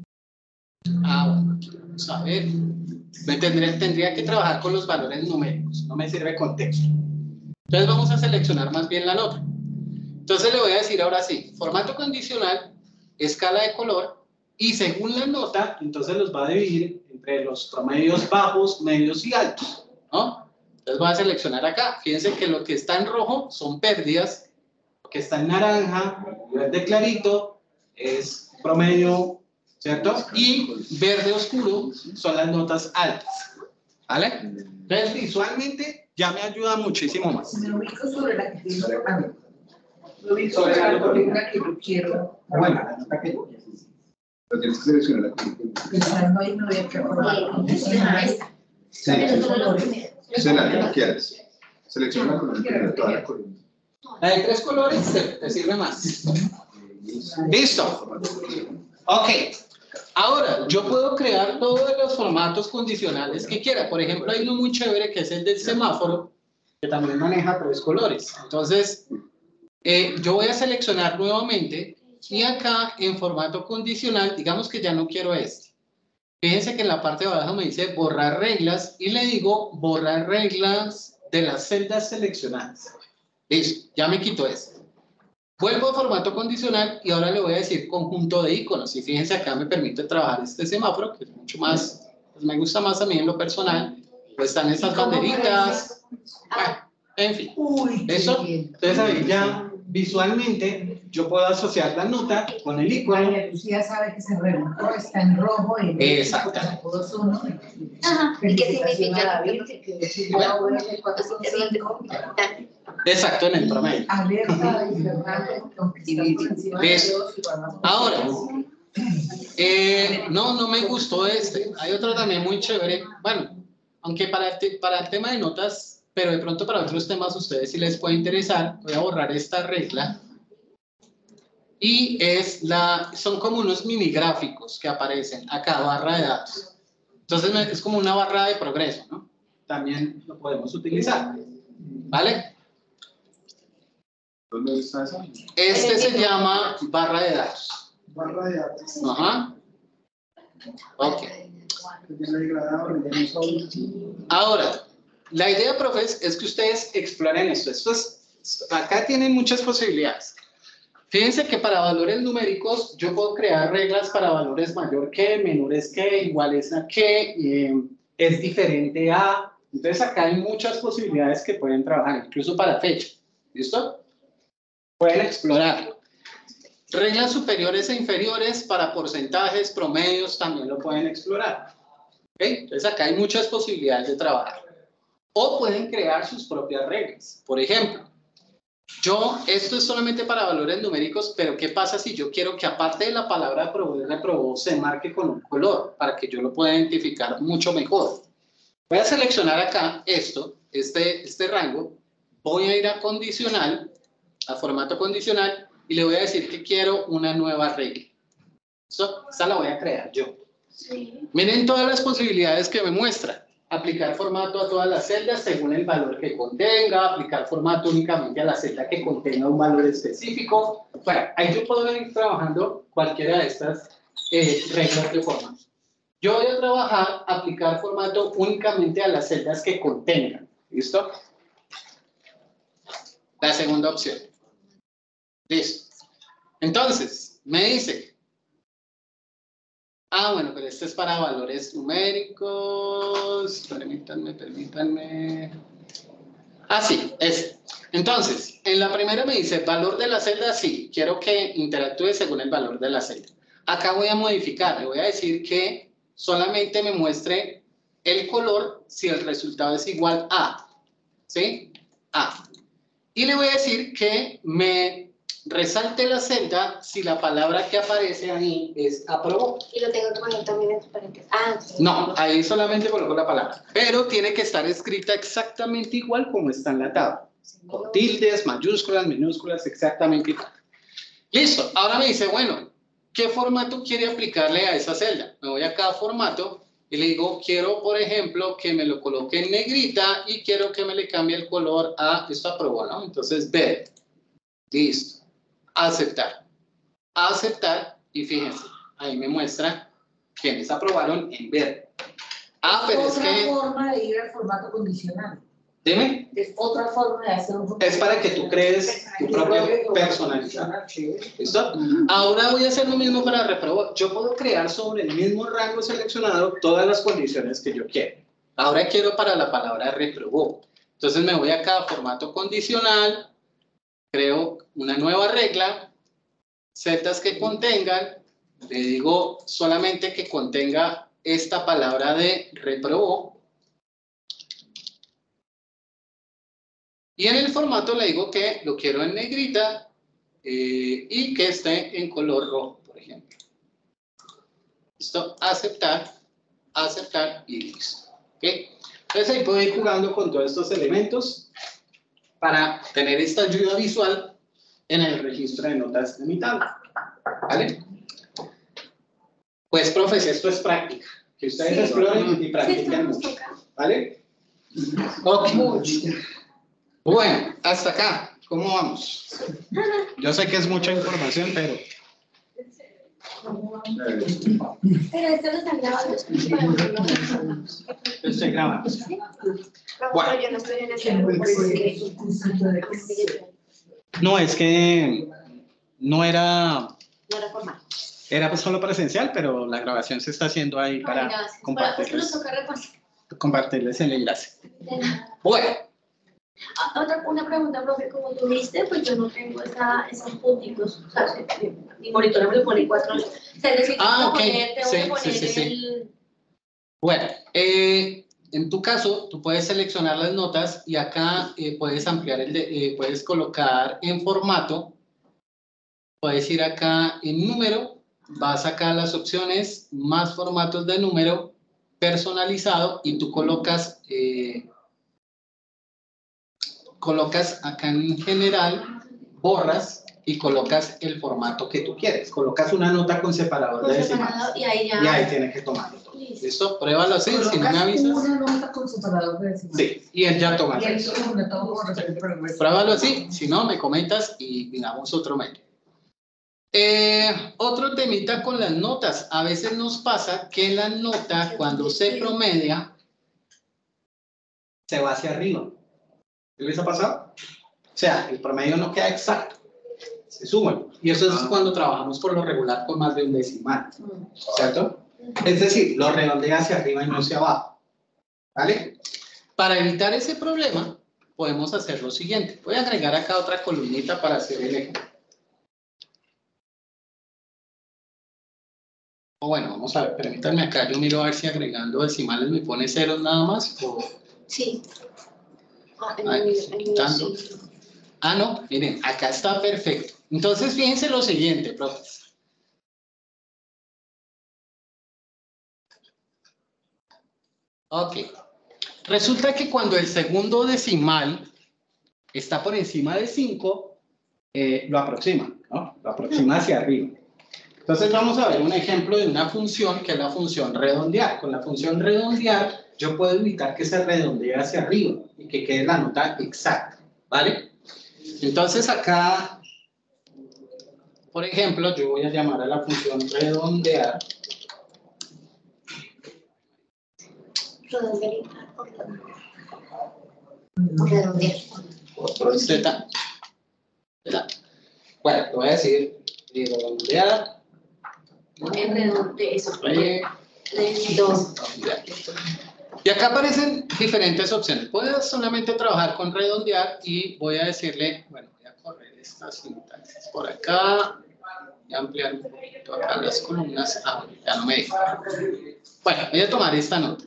Ah, bueno, aquí vamos a ver. Me tendría, tendría que trabajar con los valores numéricos, no me sirve con texto. Entonces vamos a seleccionar más bien la nota. Entonces le voy a decir ahora sí, formato condicional, escala de color, y según la nota, entonces los va a dividir entre los promedios bajos, medios y altos, ¿no? Entonces voy a seleccionar acá. Fíjense que lo que está en rojo son pérdidas, lo que está en naranja, verde clarito, es promedio, ¿cierto? Y verde oscuro son las notas altas, ¿vale? Entonces visualmente ya me ayuda muchísimo más. Me ubico sobre la que tengo a mí. Me ubico sobre la columna que yo quiero. Bueno, la nota que yo quiero. Pero tienes que seleccionar la columna. Pensando ahí, me voy a quedar. Sí, sí, la que quieras. Selecciona la columna, primero toda la columna. La de tres colores te, te sirve más. Listo. Ok. Ahora, yo puedo crear todos los formatos condicionales que quiera. Por ejemplo, hay uno muy chévere que es el del semáforo, que también maneja tres colores. Entonces, eh, yo voy a seleccionar nuevamente y acá en formato condicional, digamos que ya no quiero este. Fíjense que en la parte de abajo me dice borrar reglas y le digo borrar reglas de las celdas seleccionadas. Listo, ya me quito esto. Vuelvo a formato condicional y ahora le voy a decir conjunto de iconos. Y fíjense acá me permite trabajar este semáforo, que es mucho más, pues me gusta más a mí en lo personal. Pues están estas banderitas. Bueno, en fin. Uy, Eso, entonces ahí ya visualmente yo puedo asociar la nota con el icono. María Lucía sabe que se rebotó, está en rojo. En Exactamente. todos uno. Ajá. ¿Y qué significa? David, que decir, yo voy a hacer cuatro Exacto, en el promedio. Alerta y Fernando, aunque está por encima de ¿Ves? todos, igual más Ahora, eh, no, no me gustó este. Hay otro también muy chévere. Bueno, aunque para el, te- para el tema de notas, pero de pronto para otros temas a ustedes si les puede interesar, voy a borrar esta regla. Y es la, son como unos mini gráficos que aparecen acá, barra de datos. Entonces me- es como una barra de progreso, ¿no? También lo podemos utilizar. ¿Vale? ¿Dónde está esa? Este se llama barra de datos. Barra de datos. Ajá. Ok. Relleno degradado, relleno sólido. Ahora, la idea, profes, es que ustedes exploren esto. Esto es, acá tienen muchas posibilidades. Fíjense que para valores numéricos yo puedo crear reglas para valores mayor que, menores que, iguales a que, eh, es diferente a. Entonces acá hay muchas posibilidades que pueden trabajar, incluso para fecha. ¿Listo? Pueden explorarlo. Reglas superiores e inferiores para porcentajes, promedios, también lo pueden explorar. ¿Ok? Entonces acá hay muchas posibilidades de trabajar. O pueden crear sus propias reglas. Por ejemplo, yo, esto es solamente para valores numéricos, pero ¿qué pasa si yo quiero que aparte de la palabra aprobó y reprobó se marque con un color para que yo lo pueda identificar mucho mejor? Voy a seleccionar acá esto, este, este rango, voy a ir a condicional, a formato condicional, y le voy a decir que quiero una nueva regla. ¿Listo? Esta la voy a crear yo. Sí. Miren todas las posibilidades que me muestra. Aplicar formato a todas las celdas según el valor que contenga, aplicar formato únicamente a la celda que contenga un valor específico. Bueno, ahí yo puedo ir trabajando cualquiera de estas eh, reglas de formato. Yo voy a trabajar, aplicar formato únicamente a las celdas que contengan. ¿Listo? La segunda opción. Listo. Entonces, me dice... Ah, bueno, pero este es para valores numéricos. Permítanme, permítanme. Ah, sí, este. Entonces, en la primera me dice valor de la celda, sí. Quiero que interactúe según el valor de la celda. Acá voy a modificar, le voy a decir que solamente me muestre el color si el resultado es igual a. ¿Sí? A. Y le voy a decir que me resalte la celda si la palabra que aparece ahí es aprobó. Y lo tengo que poner también en paréntesis. Ah, sí. No, ahí solamente coloco la palabra. Pero tiene que estar escrita exactamente igual como está en la tabla. Con tildes, mayúsculas, minúsculas, exactamente igual. Listo. Ahora me dice, bueno, ¿qué formato quiere aplicarle a esa celda? Me voy acá a formato y le digo, quiero, por ejemplo, que me lo coloque en negrita y quiero que me le cambie el color a, esto aprobó, ¿no? Entonces, verde. Listo. Aceptar. Aceptar y fíjense, ahí me muestra quienes aprobaron en verde. Ah, pero es otra que... forma de ir al formato condicional. Dime. Es otra forma de hacer un Es para que tú crees tu propio personalizado. ¿Listo? Ahora voy a hacer lo mismo para reprobar. Yo puedo crear sobre el mismo rango seleccionado todas las condiciones que yo quiero. Ahora quiero para la palabra reprobó. Entonces me voy acá a formato condicional, creo una nueva regla, celdas que contengan, le digo solamente que contenga esta palabra de reprobó. Y en el formato le digo que lo quiero en negrita eh, y que esté en color rojo, por ejemplo. Listo, aceptar, aceptar y listo. ¿Okay? Entonces ahí puedo ir jugando con todos estos elementos para tener esta ayuda visual en el registro de notas de mi tabla. ¿Vale? Pues, profes, esto es práctica. Que ustedes Sí. exploren y practiquen mucho. ¿Vale? Ok. Bueno, hasta acá, ¿cómo vamos? Yo sé que es mucha información, pero... Pero esto lo están grabando. Yo estoy grabando. Bueno, yo no estoy en ese grupo. No, es que no era... No era formal. Era pues solo presencial, pero la grabación se está haciendo ahí para Bueno, es que compartirles, nos toca repasar. compartirles el enlace. Bueno. Ah, Otra, una pregunta, profe, como tú viste, pues yo no tengo esa, esos puntitos, o sea, se- mi monitor me lo pone cuatro, o sea, es decir, Ah, tengo ok. que poner, tengo Sí, que poner sí, sí, sí. el... Bueno, eh, en tu caso, tú puedes seleccionar las notas y acá eh, puedes ampliar el, de, eh, puedes colocar en formato, puedes ir acá en número, vas acá a las opciones, más formatos de número, personalizado y tú colocas, eh, colocas acá en general, borras y colocas el formato que tú quieres. Colocas una nota con separador Con de separado, decimales. y ahí ya... Y ahí tienes que tomarlo todo. Listo. ¿Listo? Pruébalo así, si no me Colocas avisas. una nota con separador de decimales. Sí, y él ya toma. Y eso es un método como referente para el resto. Pruébalo así, si no, me comentas y digamos otro método. Eh, otro temita con las notas. A veces nos pasa que la nota, cuando se promedia, se va hacia arriba. ¿Qué les ha pasado? O sea, el promedio no queda exacto. Se suma. Y eso es cuando trabajamos por lo regular con más de un decimal. ¿Cierto? Es decir, lo redondea hacia arriba y no hacia abajo. ¿Vale? Para evitar ese problema, podemos hacer lo siguiente. Voy a agregar acá otra columnita para hacer el ejemplo. O bueno, vamos a ver, permítanme acá, yo miro a ver si agregando decimales me pone ceros nada más. O... Sí. Ah, en Ay, el- en el- quitando. sí. Ah, no, miren, acá está perfecto. Entonces, fíjense lo siguiente, profes. Ok. Resulta que cuando el segundo decimal está por encima de cinco, eh, lo aproxima, ¿no? Lo aproxima hacia arriba. Entonces vamos a ver un ejemplo de una función que es la función redondear. Con la función redondear yo puedo evitar que se redondee hacia arriba y que quede la nota exacta, ¿vale? Entonces acá, por ejemplo, yo voy a llamar a la función redondear. Redondear. Redondear. Por Z. ¿Verdad? Bueno, te voy a decir redondear. En redonde, eso. Re- Redondear. Y acá aparecen diferentes opciones. Puedes solamente trabajar con redondear y voy a decirle, bueno, voy a correr esta sintaxis por acá y ampliar un poquito acá las columnas. Ah, ya no me deja. Bueno, voy a tomar esta nota.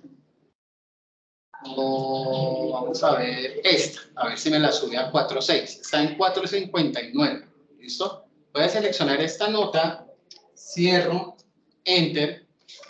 O vamos a ver esta, a ver si me la sube a cuatro punto seis. Está en cuatro punto cincuenta y nueve. ¿Listo? Voy a seleccionar esta nota, cierro, enter.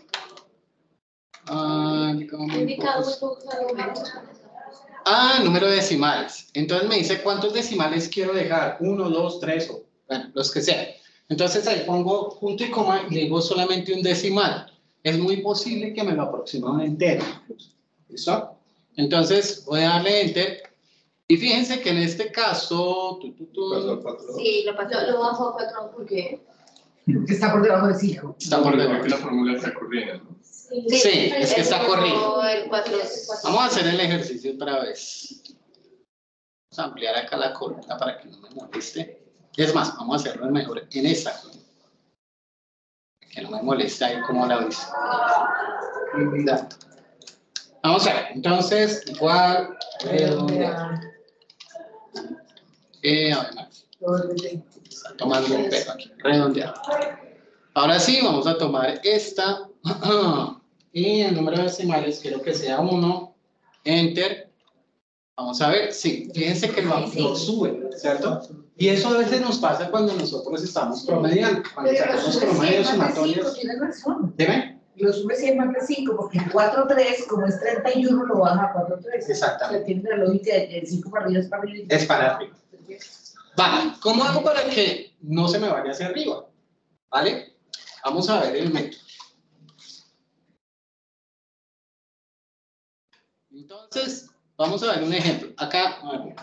Ah, Indicado muy pocos argumentos. Ah, número de decimales. Entonces me dice cuántos decimales quiero dejar. Uno, dos, tres o bueno, los que sean. Entonces ahí pongo punto y coma y le digo solamente un decimal. es muy posible que me lo aproxime a un entero. ¿Listo? Entonces voy a darle enter. Y fíjense que en este caso... Tu, tu, tu, Pasó a cuatro. Sí, lo pasó, lo bajó a cuatro, ¿por qué? Porque está por debajo de cinco. está por debajo. que la fórmula está corriendo, ¿no? Sí, Sí, es que está corrido. El cuatro. Vamos a hacer el ejercicio otra vez. Vamos a ampliar acá la columna para que no me moleste. Es más, vamos a hacerlo mejor en esta columna. Que no me moleste ahí como la dice. Vamos a ver, entonces, igual, redondear. Eh, a ver, Max, está tomando un pelo aquí, redondear. Ahora sí, vamos a tomar esta. Y el número de decimales quiero que sea uno. Enter. Vamos a ver, sí, fíjense que lo, lo sube, ¿cierto? Y eso a veces nos pasa cuando nosotros estamos promediando. Cuando Pero sacamos los sube promedios si es más de cinco, sumatorios. tienes razón. ¿Dime? Lo sube si es más de cinco, porque el cuatro tres, como es treinta y uno, lo baja a cuatro tres. Exactamente. O sea, tiene la lógica de que el cinco para arriba es para arriba. Es para arriba. Vale, ¿cómo hago para que no se me vaya hacia arriba? ¿Vale? Vamos a ver el método. Entonces, vamos a ver un ejemplo. Acá, a ver.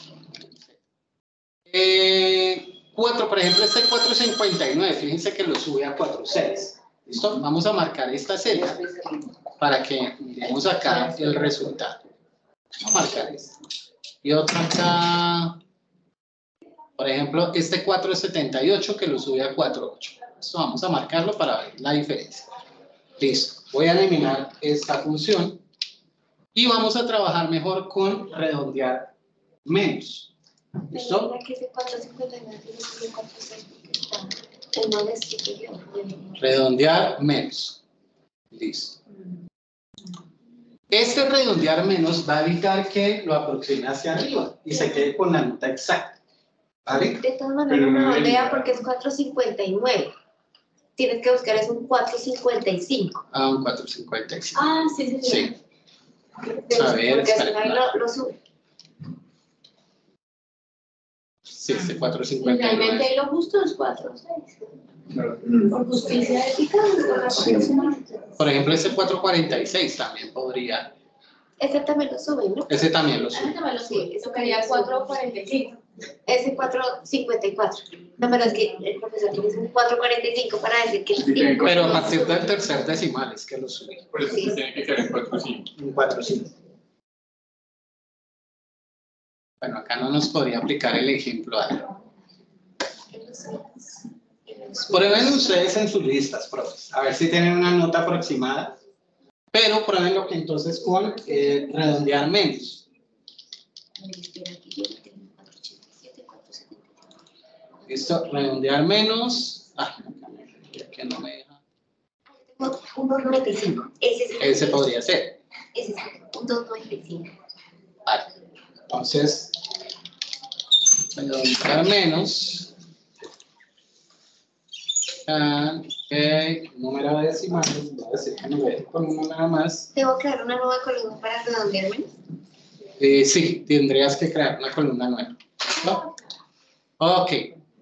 Eh, cuatro, por ejemplo, este cuatro cincuenta y nueve, fíjense que lo sube a cuatro seis. ¿Listo? Vamos a marcar esta celda para que miremos acá el resultado. Vamos a marcar esto. Y otra acá, por ejemplo, este cuatro setenta y ocho que lo sube a cuatro ocho. Esto vamos a marcarlo para ver la diferencia. Listo. Voy a eliminar esta función y vamos a trabajar mejor con redondear menos. ¿Listo? Mira que ese cuatro cincuenta y nueve tiene que ser cuatro seis porque está el no es superior. Redondear menos. Listo. Este redondear menos va a evitar que lo aproxime hacia arriba y se quede con la nota exacta. ¿Vale? De todas maneras, no redondea porque es cuatro cincuenta y nueve. Tienes que buscar es un cuatro cincuenta y cinco. Ah, un cuatro cincuenta y cinco. Ah, sí, sí, sí. Sí. A ver, porque espera, así ahí lo, lo sube. Sí, este cuatro cincuenta y Finalmente nueve. ahí lo justo es cuatro seis. Claro. Por justicia ética, Sí. Por ejemplo, este cuatro cuarenta y seis también podría. ese también lo sube, ¿no? Ese también lo sube. Ese también lo sube. Eso quería cuatro cuarenta y cinco. Ese cuatro cincuenta y cuatro. No, pero es que el profesor tiene un cuatro cuarenta y cinco para decir que Sí, tiene Pero a partir del tercer decimal es que lo sube. Por eso se tiene que quedar en cuatro cinco. Un cuatro cinco. Bueno, acá no nos podría aplicar el ejemplo A. Prueben ustedes en sus listas, profes, a ver si tienen una nota aproximada, pero pruébenlo que entonces con eh, redondear menos. Listo, redondear menos. Ah, ya que no me deja. un dos noventa y cinco. Ese es Ese podría ser. Ese es un dos noventa y cinco. Vale. Entonces, redondear menos. Ah, ok, número de decimales, voy a decir que me voy con uno nada más. ¿Tengo que crear una nueva columna para redondear menos? Eh, sí, tendrías que crear una columna nueva. ¿No? Ok.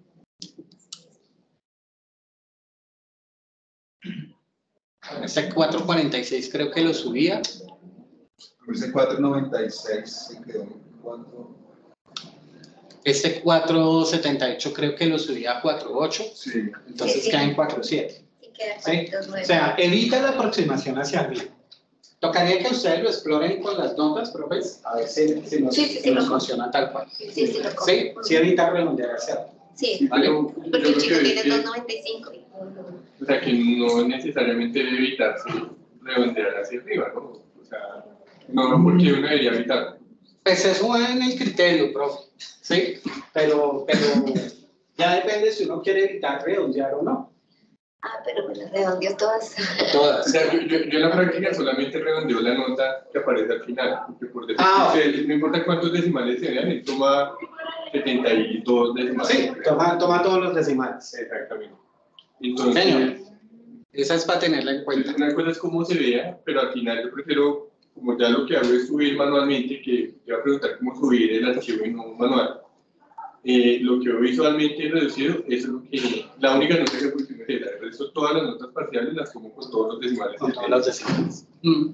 Este cuatro cuarenta y seis creo que lo subía. Ese cuatro noventa y seis se quedó en cuatro. Este cuatro setenta y ocho creo que lo subía a cuatro ocho. Sí. Entonces Sí, sí. queda en cuatro siete. Sí, queda ¿Sí? dos nueve. O sea, evita la aproximación hacia arriba. Tocaría que ustedes lo exploren con las notas, profes, a ver si, si nos, Sí, sí, sí, si nos lo funciona tal cual. Sí, sí, lo cojo. Sí, sí evita redondear hacia arriba. Sí, ¿Vale? Yo- porque yo el creo chico que- tiene que- dos noventa y cinco. O sea, que no necesariamente debe evitarse redondear hacia arriba, ¿no? O sea, no, no porque uno debería evitar. Pues eso va en el criterio, profe. Sí, pero, pero ya depende si uno quiere evitar redondear o no. Ah, pero me las redondeó todas. O Todas. sea, yo, yo, yo en la práctica solamente redondeo la nota que aparece al final, porque por defecto, Ah, se- no importa cuántos decimales se vean, él toma setenta y dos decimales. Sí, toma, toma todos los decimales. Exactamente. Entonces, Señor. Esa es para tenerla en pues, cuenta. una cosa es cómo se vea, pero al final yo prefiero, como ya lo que hago es subir manualmente, que te voy a preguntar cómo subir el archivo en un manual. Eh, lo que veo visualmente reducido, eso es lo que, la única nota que funciona entera. El resto, todas las notas parciales las tomo con todos los decimales. Con todos los decimales. Mm.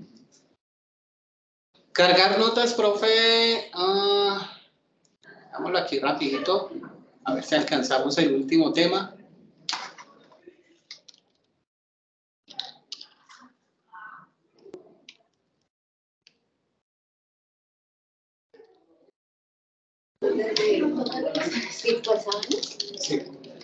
Cargar notas, profe. Ah, hagámoslo aquí rapidito. A ver si alcanzamos el último tema. Sí.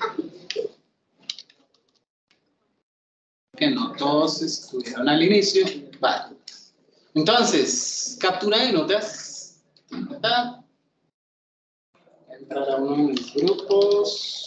Que no todos estuvieron al inicio. Vale. Entonces, captura de notas. Nota. Entrar a uno de mis grupos.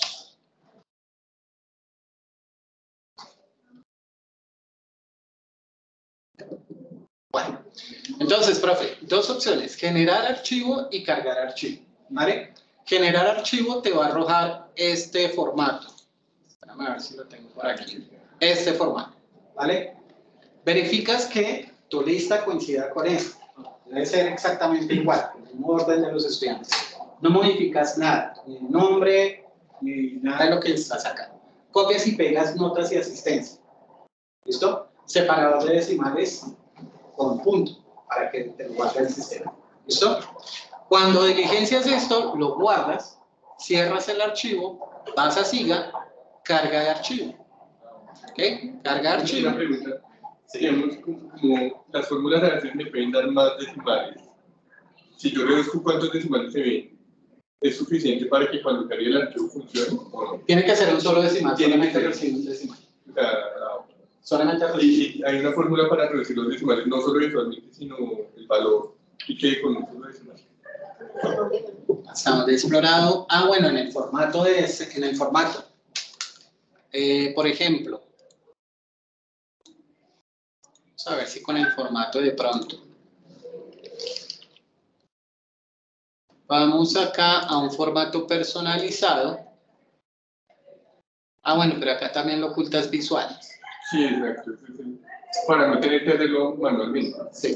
Bueno, entonces, profe, dos opciones: generar archivo y cargar archivo. ¿Vale? Generar archivo te va a arrojar este formato. Espérame a ver si lo tengo por aquí. Este formato. ¿Vale? Verificas que tu lista coincida con esto. Debe ser exactamente igual, el mismo orden de los estudiantes. No modificas nada, ni el nombre, ni nada de lo que estás acá. Copias y pegas notas y asistencia. ¿Listo? Separador de decimales con punto, para que te lo guarde el sistema. ¿Listo? Cuando diligencias esto, lo guardas, cierras el archivo, vas a SIGA, carga de archivo. ¿Ok? Carga de archivo. Una pregunta. Digamos, como, como las fórmulas a veces me pueden dar más decimales. Si yo reduzco cuántos decimales se ven, ¿es suficiente para que cuando cargue el archivo funcione? ¿O no? Tiene que ser un solo decimal, Tiene solamente que ser. recibe un decimal. O sea, la- Solamente recibe. y, y hay una fórmula para reducir los decimales, no solo visualmente, sino el valor, y que con un solo decimal. Estamos de explorado. Ah, bueno, en el formato de ese, en el formato. Eh, por ejemplo, vamos a ver si con el formato de pronto. Vamos acá a un formato personalizado. Ah, bueno, pero acá también lo ocultas visuales. Sí, exacto. Sí, sí. Para no tener que hacerlo manualmente. Sí.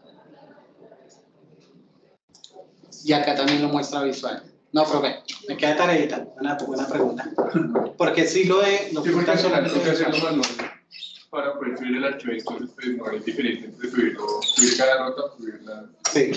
Y acá también lo muestra visual. No, profe, me queda tareita. Buena, buena pregunta. Porque si lo de... Lo Sí, porque ocultas al final tengo que solamente hacerlo visual. manual para poder subir el archivo, entonces pues no hay diferencia entre subirlo, subir cada nota, subirla. Sí.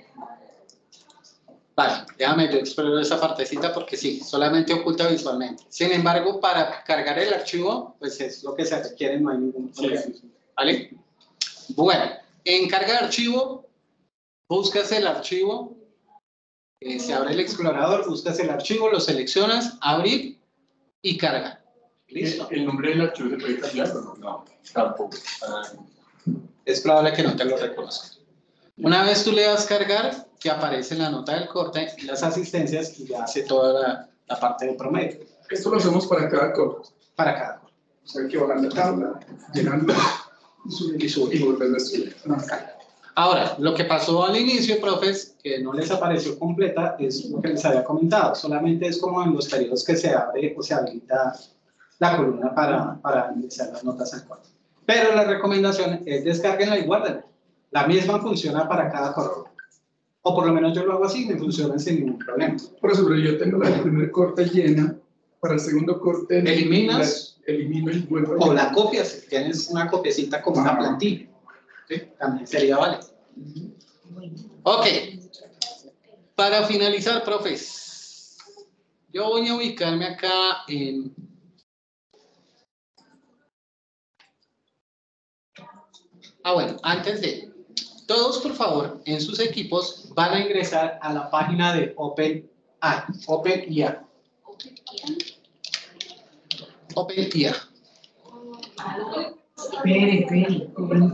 Vale, déjame yo exploro esa partecita porque sí, solamente oculta visualmente. Sin embargo, para cargar el archivo, pues es lo que se requiere, no hay ningún problema. Sí, sí, sí. ¿Vale? Bueno, en carga de archivo, buscas el archivo, eh, se abre el explorador, buscas el archivo, lo seleccionas, abrir y carga. ¿Listo? ¿El nombre del archivo se puede cambiar o no? No, tampoco. Ah, Es probable que no te lo reconozca. Una vez tú le das cargar, te aparece la nota del corte y las asistencias y ya hace toda la, la parte de promedio. Esto lo hacemos para cada corte. Para cada corte. O sea, que bajar la tabla, llenarlo y subir Y subir. y volver a subir. Ahora, lo que pasó al inicio, profes, que no les apareció completa, es lo que les había comentado. Solamente es como en los periodos que se abre o se habilita la columna para, para ingresar las notas al corte. Pero la recomendación es descárguenla y guárdenla. La misma funciona para cada corte. O por lo menos yo lo hago así y me funciona sin ningún problema. Por eso, pero yo tengo la del primer corte llena, para el segundo corte Eliminas. la- elimino y vuelvo a O llenar. la copias, si tienes una copiecita como una plantilla. ¿Sí? También sería válido. Ok. Para finalizar, profes, yo voy a ubicarme acá en... Ah, bueno, antes de... Todos, por favor, en sus equipos van a ingresar a la página de OpenAI. OpenAI. OpenAI. Espere, espere.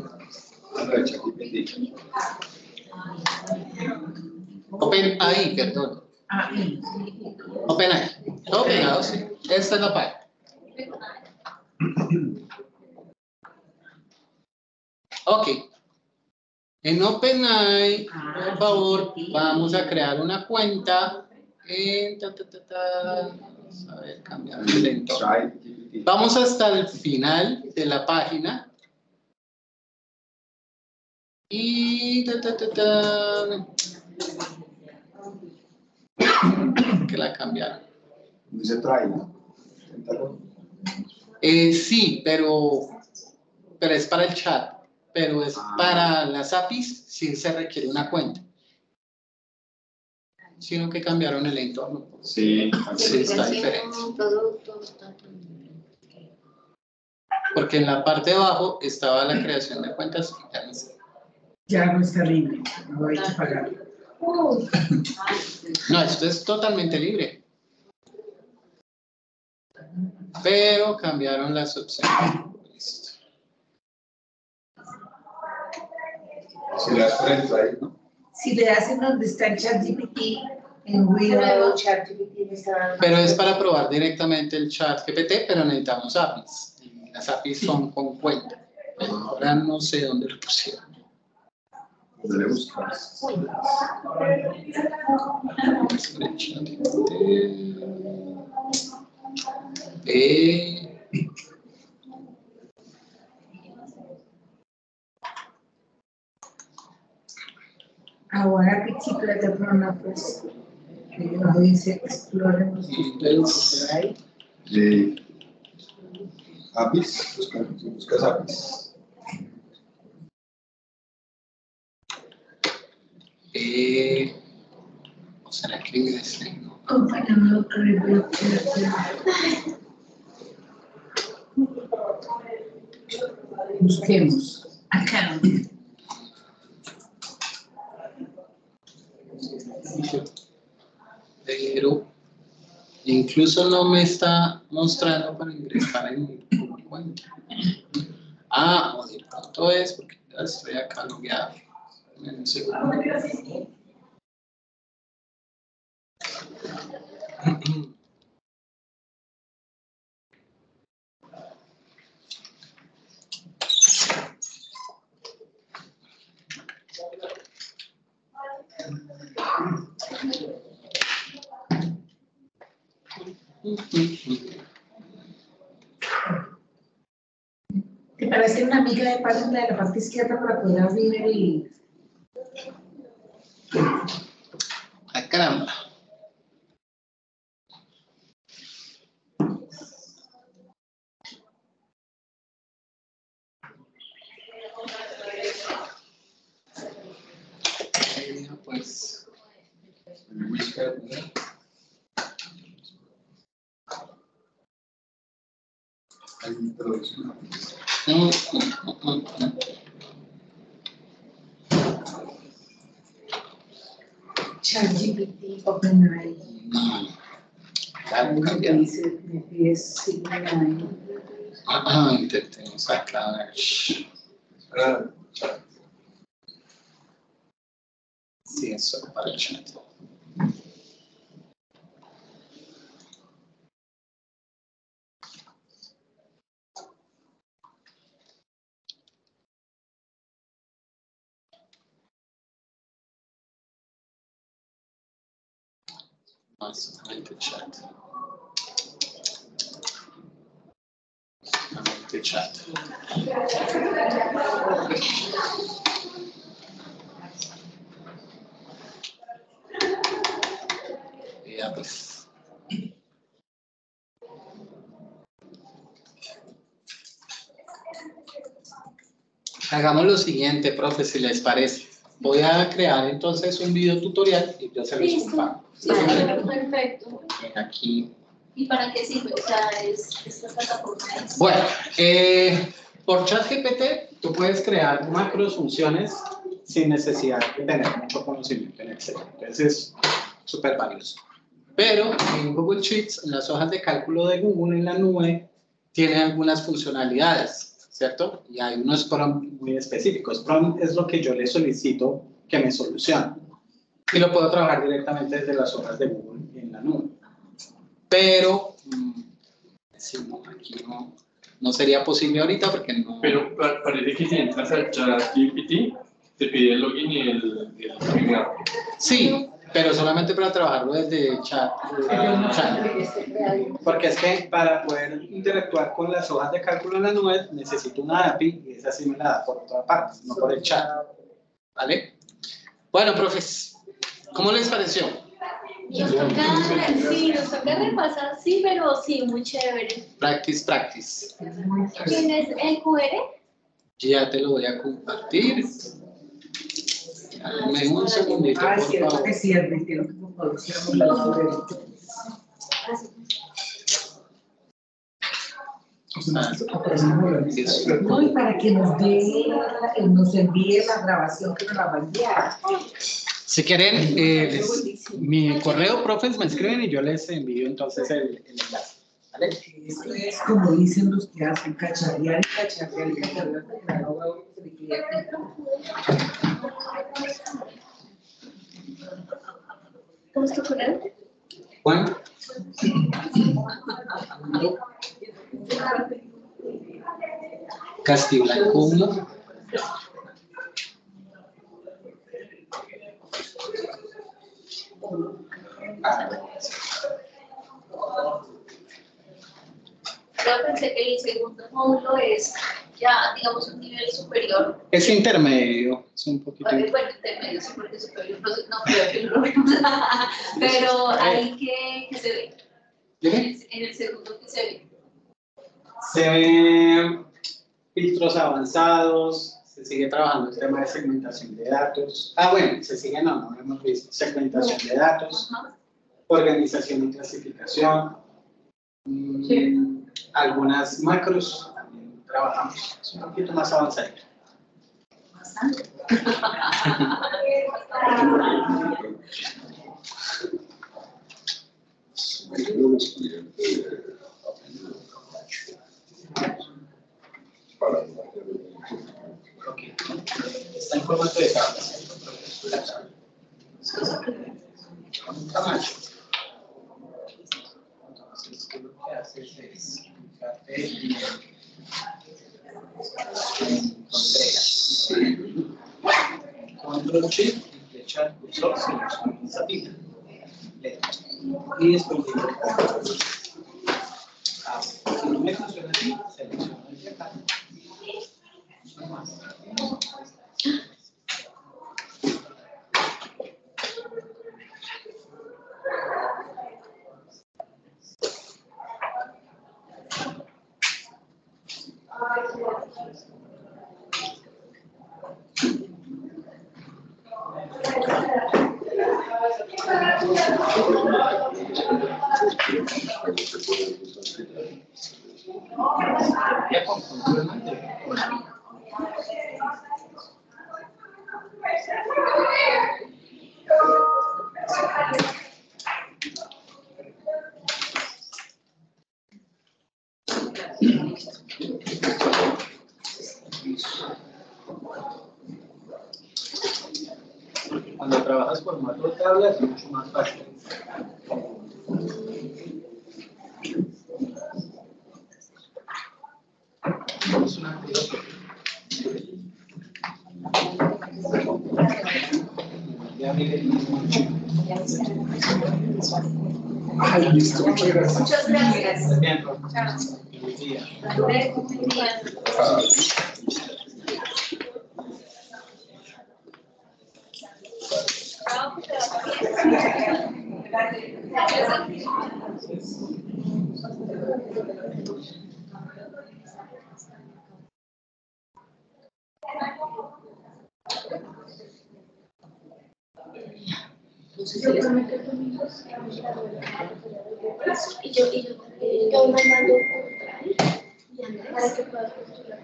OpenAI, perdón. Ah, y- OpenAI. Todo pegado, sí. Esta es la página. Ok. En OpenAI, por favor, vamos a crear una cuenta. En ta, ta, ta, ta. Vamos a ver, cambiar el entorno. Vamos hasta el final de la página. Y ta, ta, ta, ta. Que la cambiaron. Dice try, ¿no? Inténtalo. Eh, sí, pero, pero es para el chat. Pero es Ah. para las A P Is, sí se requiere una cuenta. Sino que cambiaron el entorno. Sí, Sí, está diferente. Porque en la parte de abajo estaba la creación de cuentas y ya no sé. Ya no está libre, no hay que pagar. No, esto es totalmente libre. Pero cambiaron las opciones. Listo. si le das por el drive, ¿no? Si le hacen donde está el ChatGPT, en Windows, ChatGPT está. Pero es para probar directamente el chat G P T, pero necesitamos A P Is. Y las A P Is son con cuenta. Pero ahora no sé dónde lo pusieron. ¿Dónde le buscas? Eh, Ahora que sí plataforma, pues, que nos dice exploren los Windows. ahí. Eh, A P Is, busca- si buscas A P Is. Eh, ¿O será que ingresé? No. Acompañando con el busquemos acá. Pero incluso no me está mostrando para ingresar en mi cuenta. Ah, o de pronto es porque ya estoy acá logueado. En un segundo. ¿Te parece una amiga de página de la parte izquierda para poder abrir el... ¡Ay, caramba! Eh, Pues, El Whisper, ¿no? Ahí introducción a P I S. mm, mm, mm, mm. ChatGPT, OpenAI. No. Claro, Ahí cambiaron. dice, me pide Signal. Ah, intentemos acá. Ah, Sí, eso para el chat. No, es solamente chat. Solamente chat. Y ya pues. Hagamos lo siguiente, profe, si les parece. Voy a crear entonces un video tutorial y yo se los Listo. comparto. Sí, claro, perfecto. Aquí. ¿Y para qué sirve? O sea, es, esta plataforma es... Bueno, eh, por ChatGPT tú puedes crear macros, funciones, sin necesidad de tener mucho conocimiento en Excel. Entonces es súper valioso. Pero en Google Sheets, en las hojas de cálculo de Google en la nube, tiene algunas funcionalidades, ¿cierto? Y hay unos prompts muy específicos. Prompt es lo que yo le solicito que me solucione. Y lo puedo trabajar directamente desde las hojas de Google en la nube. Pero, mmm, si no, aquí no, no sería posible ahorita porque no... Pero pa- parece que si entras al chat G P T, te pide el login y el, el login. Sí, pero solamente para trabajarlo desde chat. eh, chat. Porque es que para poder interactuar con las hojas de cálculo en la nube necesito una A P I y esa sí me la da por toda parte, no por el chat. ¿Vale? Bueno, profes, ¿cómo les pareció? Nos toca, sí, nos toca repasar, sí, pero sí, muy chévere. Practice, practice. ¿Quién es el Q R? Ya te lo voy a compartir. Dame un segundito, Ah, por cierto favor. que sí, advirtieron que por favor hiciéramos la lectura. No, y para que nos dé, nos envíe la grabación que nos la va a enviar. Si quieren, eh, les- mi correo, profes, me escriben y yo les envío entonces el, el enlace. ¿Vale? Esto es como dicen los que hacen cacharrear y cacharrear y cacharrear hasta que la no veo que se le quede aquí. ¿Cómo es tu correo? Juan. Castiblanco uno. Yo pensé que el segundo módulo es ya, digamos, un nivel superior. Es intermedio, es un poquito. Bueno, bueno, intermedio, sí, porque superior, no, no creo que lo pero ahí que, que se ve. En el, en el segundo que se ve. Se ven filtros avanzados, se sigue trabajando el tema de segmentación de datos. Ah, bueno, se sigue, no, no hemos visto. Segmentación de datos, Ajá. organización y clasificación, mm, Sí. algunas macros también trabajamos. Es un poquito más avanzado. Bastante. Ok. Está en formato de tablas. Camacho. Entonces, ¿qué es lo que haces? Es fijarte en control shift y flecha al cursor selecciona esa tira. Y después digo, ah, si no me funciona así, selecciono desde acá. Ya con control de cuando trabajas por formato de tabla es mucho más fácil. Es una actividad. Ya miren. Ay, listo, muchas gracias. Muchas gracias. Bien, Chao. buen día. Buen día. Y yo, y yo, eh, yo me mando para que puedas postular.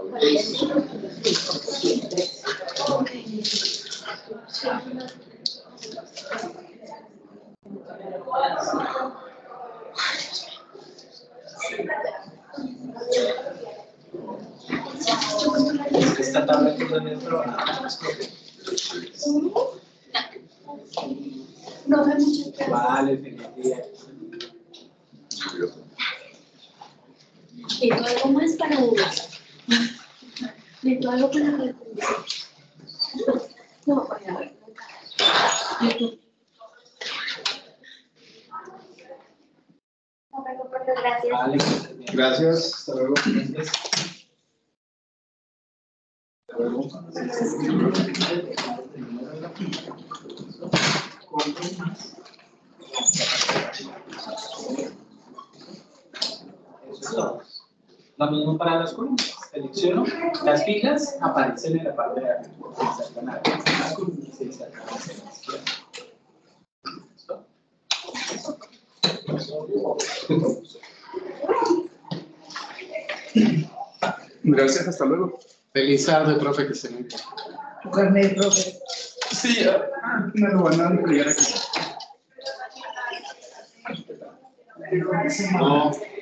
Esta tabla que también trabajamos. No, muchas gracias. Vale, feliz día. Necesito algo más para vos. Necesito algo para vos. No, para ver. Gracias. Vale, Gracias, hasta luego. gracias. Hasta luego. Eso es todo. Lo mismo para las columnas. Selecciono las filas, aparecen en la parte de arriba. Se insertan a la derecha, las columnas se insertan a la izquierda. Gracias, hasta luego. Feliz tarde, profe, que se me bien. Tu carnet, profe. Sí, ah, me lo van a entregar aquí. No.